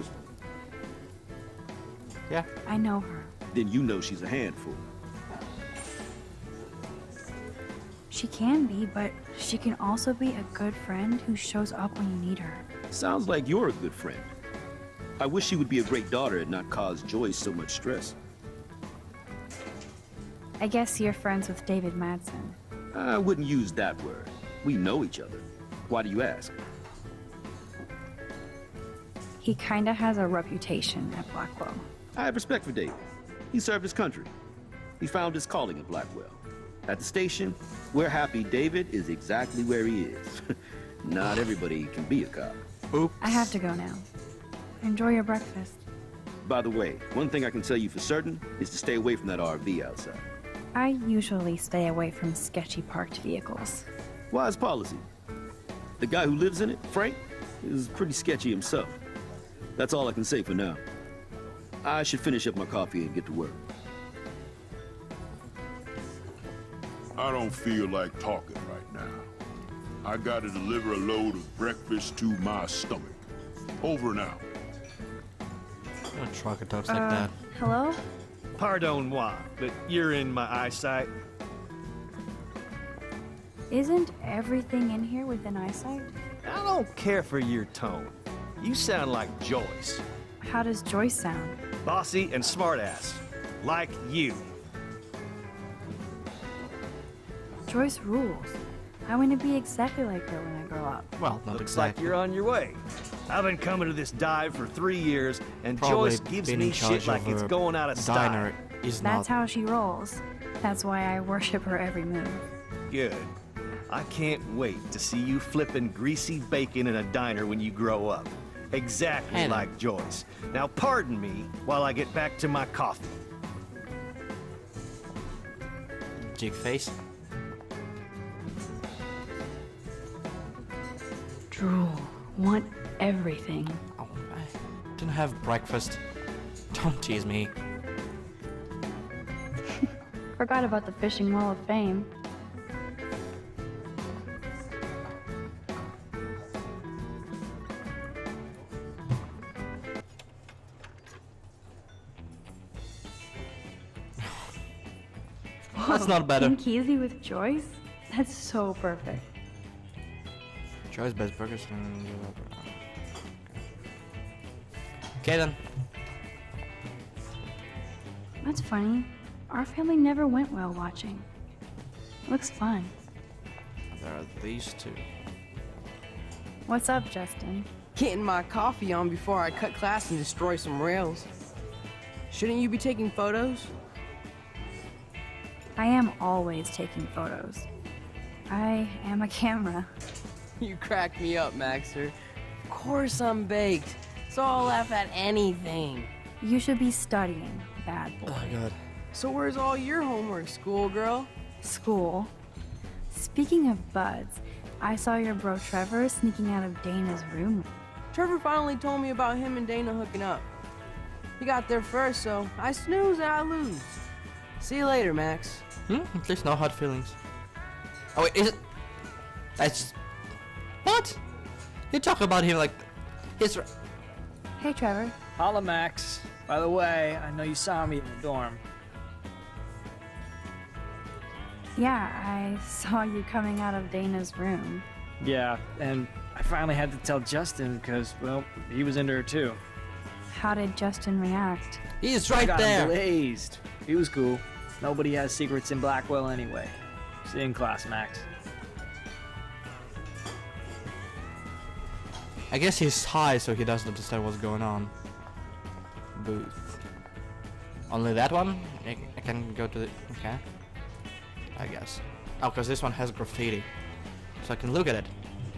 Yeah. I know her. Then you know she's a handful. She can be, but she can also be a good friend who shows up when you need her. Sounds like you're a good friend. I wish she would be a great daughter and not cause Joyce so much stress. I guess you're friends with David Madsen. I wouldn't use that word. We know each other. Why do you ask? He kinda has a reputation at Blackwell. I have respect for David. He served his country. He found his calling at Blackwell. At the station, we're happy David is exactly where he is. Not everybody can be a cop. Oops. I have to go now. Enjoy your breakfast. By the way, one thing I can tell you for certain is to stay away from that RV outside. I usually stay away from sketchy parked vehicles. Wise policy. The guy who lives in it, Frank, is pretty sketchy himself. That's all I can say for now. I should finish up my coffee and get to work. I don't feel like talking right now. I gotta deliver a load of breakfast to my stomach. Over and out. Don't trucker talks like that. Hello? Pardon moi, but you're in my eyesight. Isn't everything in here within eyesight? I don't care for your tone. You sound like Joyce. How does Joyce sound? Bossy and smartass. Like you. Joyce rules. I want to be exactly like her when I grow up. Well, not Looks exactly. like you're on your way. I've been coming to this dive for 3 years, and Probably Joyce gives being me in charge shit like of it's a going out of style. diner is That's not. how she rolls. That's why I worship her every move. Good. I can't wait to see you flipping greasy bacon in a diner when you grow up. Exactly Hey, like Joyce. Now pardon me while I get back to my coffee. Jig face. Drool. Want everything. Oh, I didn't have breakfast. Don't tease me. Forgot about the Fishing Wall of Fame. That's not better. In Keezy with Joyce? That's so perfect. Joy's best burgers. Okay then. That's funny. Our family never went whale watching. Looks fun. There are these two. What's up, Justin? Getting my coffee on before I cut class and destroy some rails. Shouldn't you be taking photos? I am always taking photos. I am a camera. You crack me up, Maxer. Of course I'm baked, so I'll laugh at anything. You should be studying, bad boy. Oh god. So where's all your homework, schoolgirl? School. Speaking of buds, I saw your bro Trevor sneaking out of Dana's room. Trevor finally told me about him and Dana hooking up. He got there first, so I snooze and I lose. See you later, Max. There's no hard feelings. Oh wait, is it? That's... What? You talk about him like... He's... Hey, Trevor. Holla, Max. By the way, I know you saw me in the dorm. Yeah, I saw you coming out of Dana's room. Yeah, and I finally had to tell Justin because, well, he was into her too. How did Justin react? He's I right got there. him blazed. He was cool. Nobody has secrets in Blackwell anyway. See you in class, Max. I guess he's high, so he doesn't understand what's going on. Booth. Only that one? I can go to the... Okay. I guess. Oh, because this one has graffiti. So I can look at it.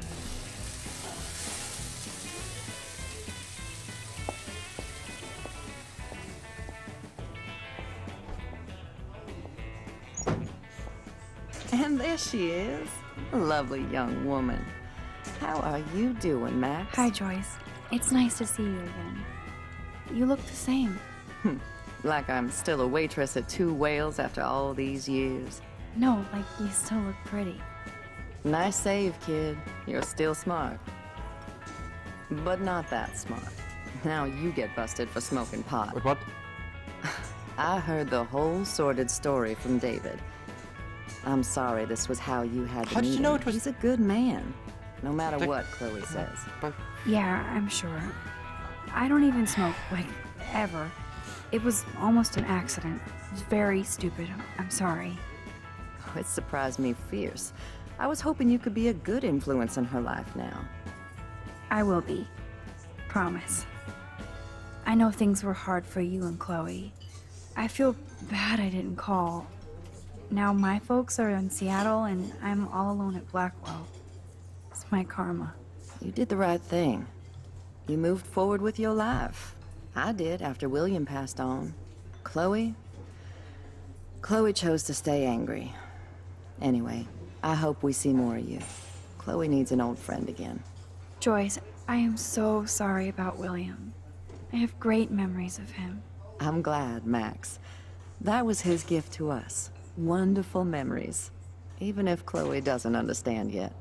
And there she is. A lovely young woman. How are you doing, Max? Hi, Joyce. It's nice to see you again. You look the same. Like I'm still a waitress at Two Whales after all these years. No, like you still look pretty. Nice save, kid. You're still smart. But not that smart. Now you get busted for smoking pot. Wait, what? I heard the whole sordid story from David. I'm sorry this was how you had to How did meet you know him. it was... He's a good man, no matter what Chloe says. Yeah, I'm sure. I don't even smoke, like, ever. It was almost an accident. It was very stupid. I'm sorry. Oh, it surprised me fierce. I was hoping you could be a good influence in her life now. I will be. Promise. I know things were hard for you and Chloe. I feel bad I didn't call. Now my folks are in Seattle and I'm all alone at Blackwell. It's my karma. You did the right thing. You moved forward with your life. I did after William passed on. Chloe chose to stay angry. Anyway, I hope we see more of you. Chloe needs an old friend again. Joyce, I am so sorry about William. I have great memories of him. I'm glad, Max. That was his gift to us. Wonderful memories. Even if Chloe doesn't understand yet.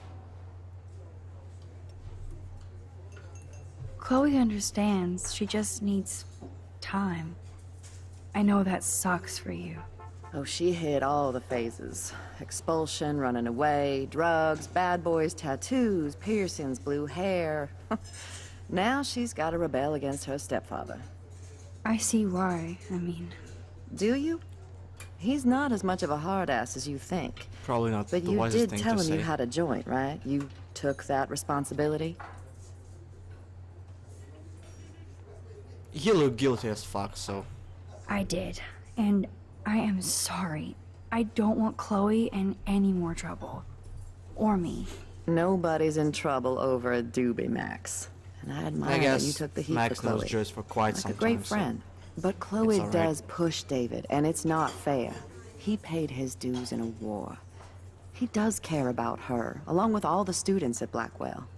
Chloe understands. She just needs time. I know that sucks for you. Oh, she hit all the phases. Expulsion, running away, drugs, bad boys, tattoos, piercings, blue hair. Now she's got to rebel against her stepfather. I see why. I mean... Do you? He's not as much of a hard ass as you think. Probably not But the you wisest did thing tell to him say. you had a joint, right? You took that responsibility? He looked guilty as fuck, so... I did. And I am sorry. I don't want Chloe in any more trouble. Or me. Nobody's in trouble over a doobie, Max. And I admire I that guess you took the heat Max for Chloe. knows Joyce for quite like some a great time, so friend. But Chloe it's all right. does push David, and it's not fair. He paid his dues in a war. He does care about her, along with all the students at Blackwell.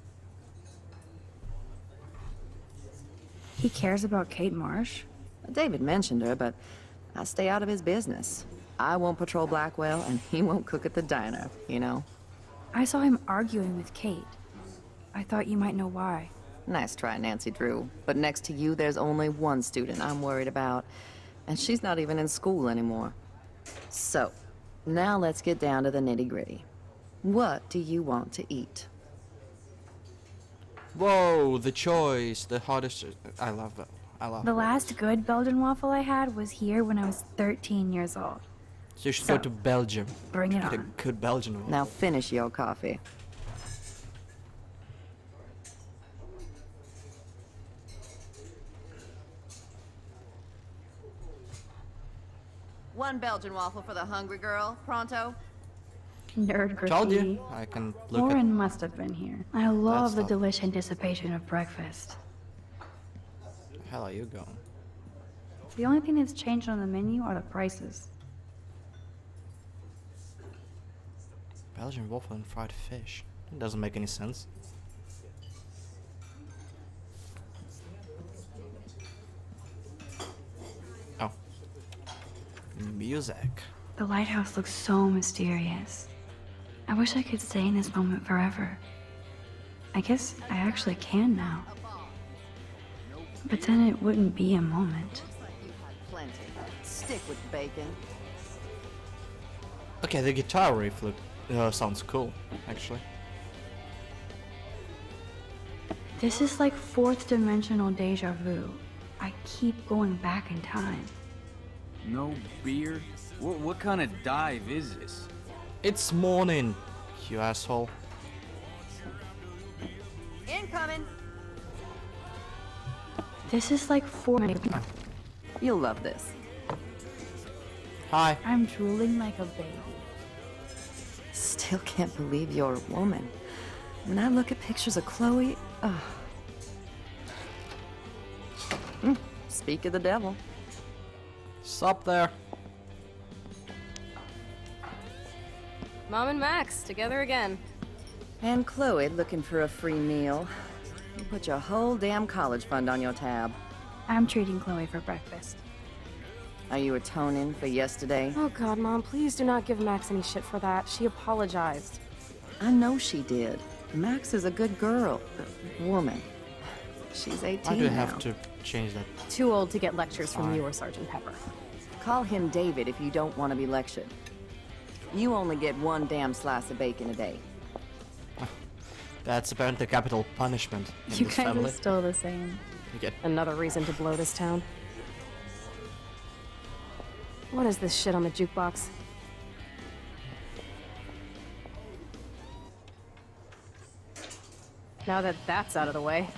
He cares about Kate Marsh? David mentioned her, but I stay out of his business. I won't patrol Blackwell, and he won't cook at the diner, you know? I saw him arguing with Kate. I thought you might know why. Nice try, Nancy Drew. But next to you, there's only one student I'm worried about. And she's not even in school anymore. So, now let's get down to the nitty-gritty. What do you want to eat? Whoa, the choice, the hardest... I love that. I love The that. last good Belgian waffle I had was here when I was 13 years old. So you should So, go to Belgium. bring it Get a on. good Belgian one. Now finish your coffee. One Belgian waffle for the hungry girl. Pronto? Nerd graffiti. Told you. I can look Lauren must have been here. I love the not- delish anticipation of breakfast. Hell are you going? The only thing that's changed on the menu are the prices. Belgian waffle and fried fish. It doesn't make any sense. Oh. Music. The lighthouse looks so mysterious. I wish I could stay in this moment forever. I guess I actually can now. But then it wouldn't be a moment. Plenty. Stick with bacon. Okay, the guitar riff sounds cool, actually. This is like fourth dimensional deja vu. I keep going back in time. No beer? What kind of dive is this? It's morning, you asshole. Incoming. This is like four. You'll love this. Hi. I'm drooling like a baby. Still can't believe you're a woman. When I look at pictures of Chloe, speak of the devil. Stop there. Mom and Max, together again. And Chloe looking for a free meal. You put your whole damn college fund on your tab. I'm treating Chloe for breakfast. Are you atoning for yesterday? Oh God, Mom, please do not give Max any shit for that. She apologized. I know she did. Max is a good girl. Woman. She's 18 I do now. have to change that. Too old to get lectures from you or Sergeant Pepper. Call him David if you don't want to be lectured. You only get one damn slice of bacon a day. That's apparently capital punishment in You this guys family. are still the same. Okay. Another reason to blow this town. What is this shit on the jukebox? Now that that's out of the way.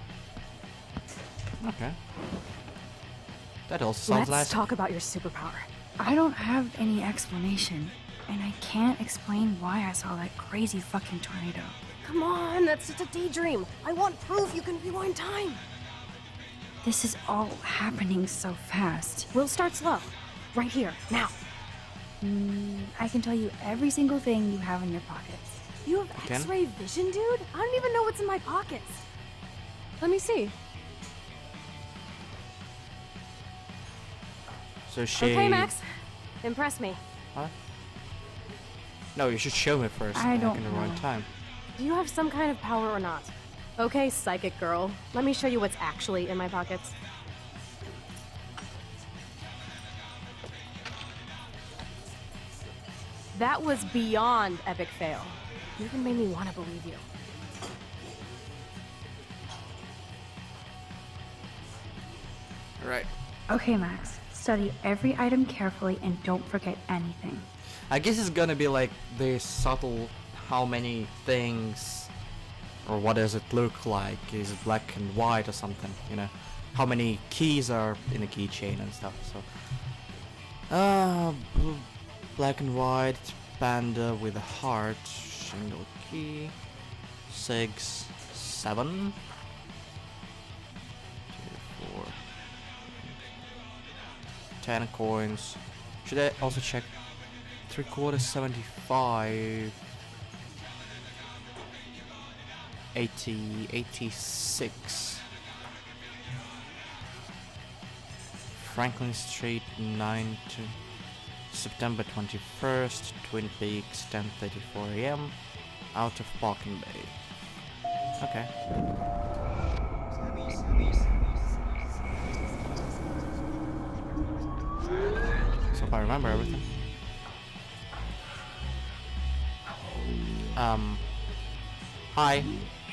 Okay. That also sounds nice. Let's talk about your superpower. I don't have any explanation, and I can't explain why I saw that crazy fucking tornado. Come on, that's just a daydream. I want proof you can rewind time. This is all happening so fast. We'll start slow. Right here, now. I can tell you every single thing you have in your pockets. You have X-ray vision, dude? I don't even know what's in my pockets. Let me see. So she... Okay, Max. Impress me. Huh? No, you should show me first. I then don't can rewind know. time. Do you have some kind of power or not? Okay, psychic girl. Let me show you what's actually in my pockets. That was beyond epic fail. You even made me want to believe you. Right. Okay, Max. Study every item carefully and don't forget anything. I guess it's gonna be like the subtle how many things or what does it look like? Is it black and white or something, you know? How many keys are in a keychain and stuff, so black and white panda with a heart, single key, 6, 7, 2, 4, 10 coins. Should I also check 3/4 75, 80, 86, Franklin Street 9 to September 21st, Twin Peaks 10:34 AM, out of parking bay. Okay. So if I remember everything. Hi.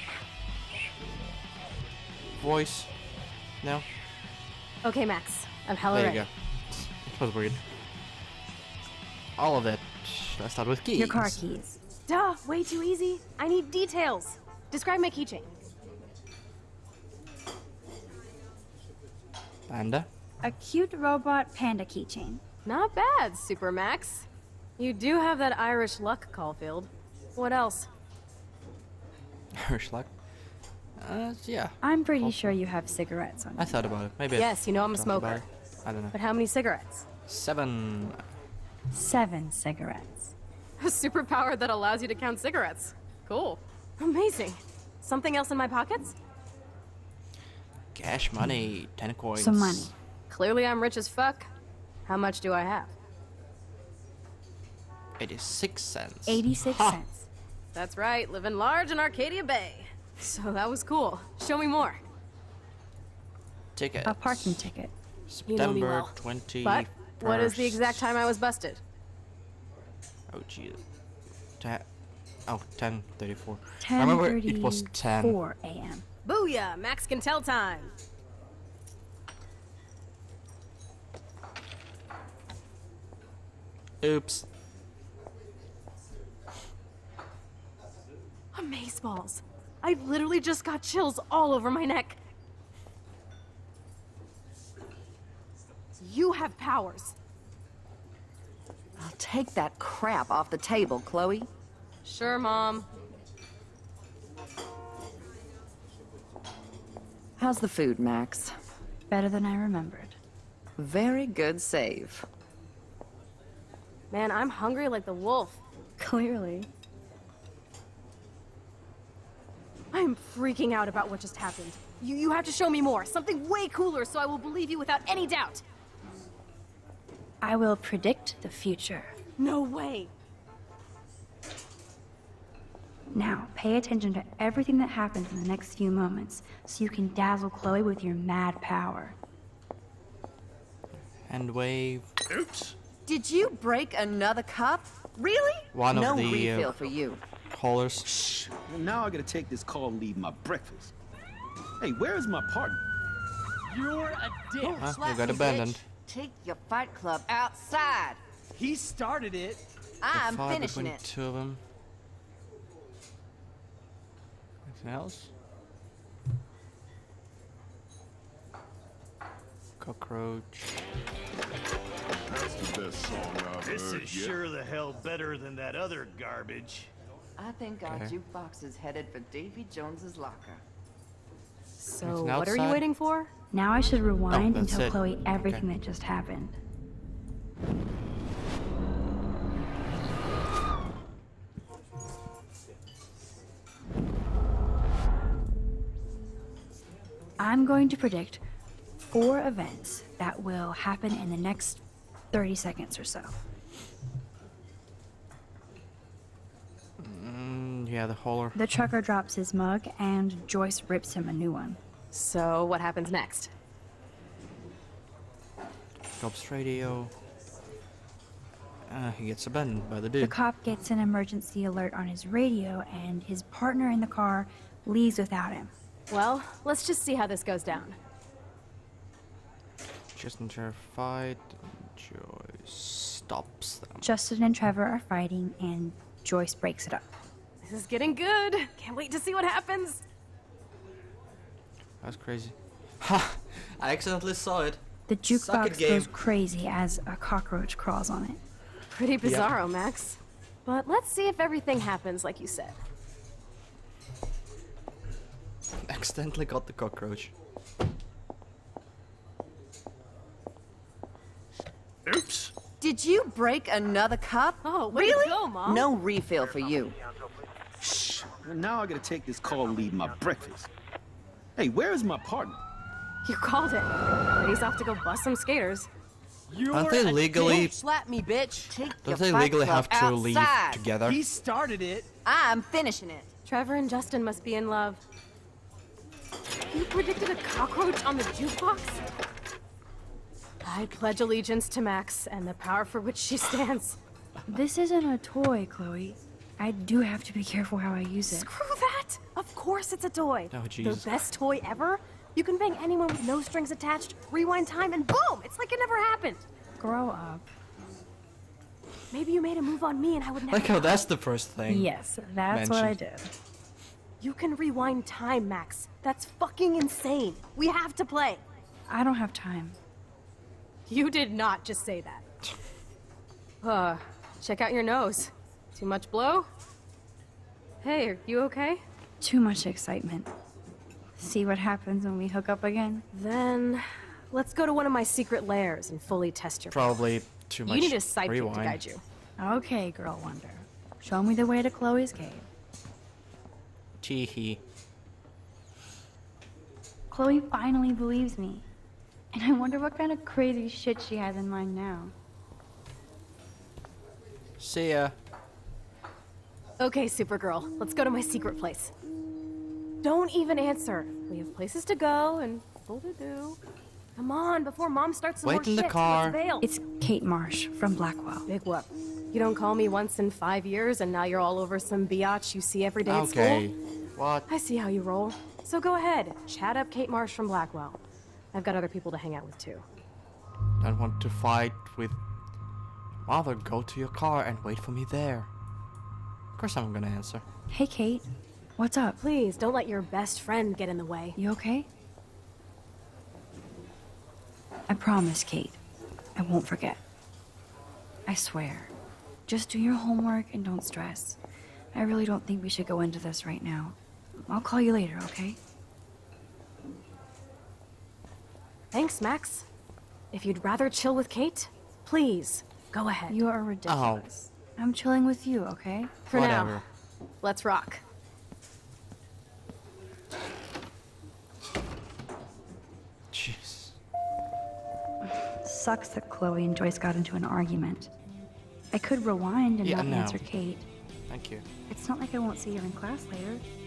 Voice. No? Okay, Max. I'm hella There ready. you go. It was weird. All of it. Let's start with keys. Your car keys. Duh, way too easy. I need details. Describe my keychain. Panda. A cute robot panda keychain. Not bad, Super Max. You do have that Irish luck, Caulfield. What else? Irish luck. Yeah. I'm pretty sure you have cigarettes on you. I thought about it. Maybe. Yes, you know I'm a talked smoker. about it. I don't know. But how many cigarettes? 7. 7 cigarettes. A superpower that allows you to count cigarettes. Cool. Amazing. Something else in my pockets? Cash money, 10 coins. Some money. Clearly I'm rich as fuck. How much do I have? 86 cents. 86 cents. That's right, living large in Arcadia Bay. So that was cool. Show me more. Ticket. A parking ticket. You know me September well. 21st. But what is the exact time I was busted? Oh, gee. 10:34. I remember it was 10. 10:34 a.m. Booyah! Max can tell time. Oops. Amazeballs. I literally just got chills all over my neck. You have powers. I'll take that crap off the table, Chloe. Sure, Mom. How's the food, Max? Better than I remembered. Very good save. Man, I'm hungry like the wolf. Clearly. I'm freaking out about what just happened. You have to show me more. Something way cooler so I will believe you without any doubt. I will predict the future. No way. Now, pay attention to everything that happens in the next few moments, so you can dazzle Chloe with your mad power. And wave. Oops. Did you break another cup? Really? One of no the refill for you. callers. Shh. Well, now I gotta take this call and leave my breakfast. Hey, where is my partner? You're a dick. You got abandoned. Take your fight club outside. He started it. I'm Five finishing between it. 2 of them. Anything else? Cockroach. That's the best song I've This heard is yet. sure the hell better than that other garbage. I think our Okay. jukebox is headed for Davy Jones's locker. So, Anything what are you outside? waiting for? Now I should rewind and that's tell it. Chloe everything Okay. that just happened. I'm going to predict 4 events that will happen in the next 30 seconds or so. Yeah, the hauler. The trucker drops his mug, and Joyce rips him a new one. So, what happens next? Drops radio. He gets abandoned by the The dude. cop gets an emergency alert on his radio, and his partner in the car leaves without him. Well, let's just see how this goes down. Justin Trevor fight. Joyce stops them. Justin and Trevor are fighting, and Joyce breaks it up. This is getting good. Can't wait to see what happens. That's crazy. Ha! I accidentally saw it. The Suck it, jukebox game. goes crazy as a cockroach crawls on it. Pretty bizarro, Max. But let's see if everything happens like you said. Accidentally got the cockroach. Oops. Did you break another cup? Oh, way to really? go, Mom. No refill for you. Shh. Well, now I gotta take this call and leave my breakfast. Hey, where is my partner? You called it. But he's off to go bust some skaters. Aren't they legally? Don't slap me, bitch. Take Don't your they fight legally club have to leave outside. together? He started it. I'm finishing it. Trevor and Justin must be in love. You predicted a cockroach on the jukebox? I pledge allegiance to Max and the power for which she stands. This isn't a toy, Chloe. I do have to be careful how I use it. Screw that! Of course it's a toy. Oh, The Jesus. best toy ever? You can bang anyone with no strings attached, rewind time, and boom! It's like it never happened. Grow up. Maybe you made a move on me and I would never. Like how that's the first thing. Yes, that's what I mentioned. did. You can rewind time, Max. That's fucking insane. We have to play. I don't have time. You did not just say that. Check out your nose. Too much blow? Hey, are you okay? Too much excitement. See what happens when we hook up again? Then, let's go to one of my secret lairs and fully test your Probably too much You need a sidekick rewind. to guide you. Okay, Girl Wonder. Show me the way to Chloe's cave. Teehee. Chloe finally believes me. And I wonder what kind of crazy shit she has in mind now. See ya. Okay, Supergirl, let's go to my secret place. Don't even answer. We have places to go and people to do. Come on, before Mom starts some more Wait in the shit. car. Let's bail. It's Kate Marsh from Blackwell. Big whoop. You don't call me once in 5 years and now you're all over some biatch you see every day at school? Okay. What? I see how you roll. So go ahead, chat up Kate Marsh from Blackwell. I've got other people to hang out with too. Don't want to fight with... Rather go to your car and wait for me there. Of course I'm gonna answer. Hey, Kate. What's up? Please, don't let your best friend get in the way. You okay? I promise, Kate. I won't forget. I swear. Just do your homework and don't stress. I really don't think we should go into this right now. I'll call you later, okay? Thanks, Max. If you'd rather chill with Kate, please, go ahead. You are ridiculous. I'm chilling with you, okay? For now, let's rock. Jeez. Sucks that Chloe and Joyce got into an argument. I could rewind and Yeah, not no. answer Kate. Thank you. It's not like I won't see her in class later.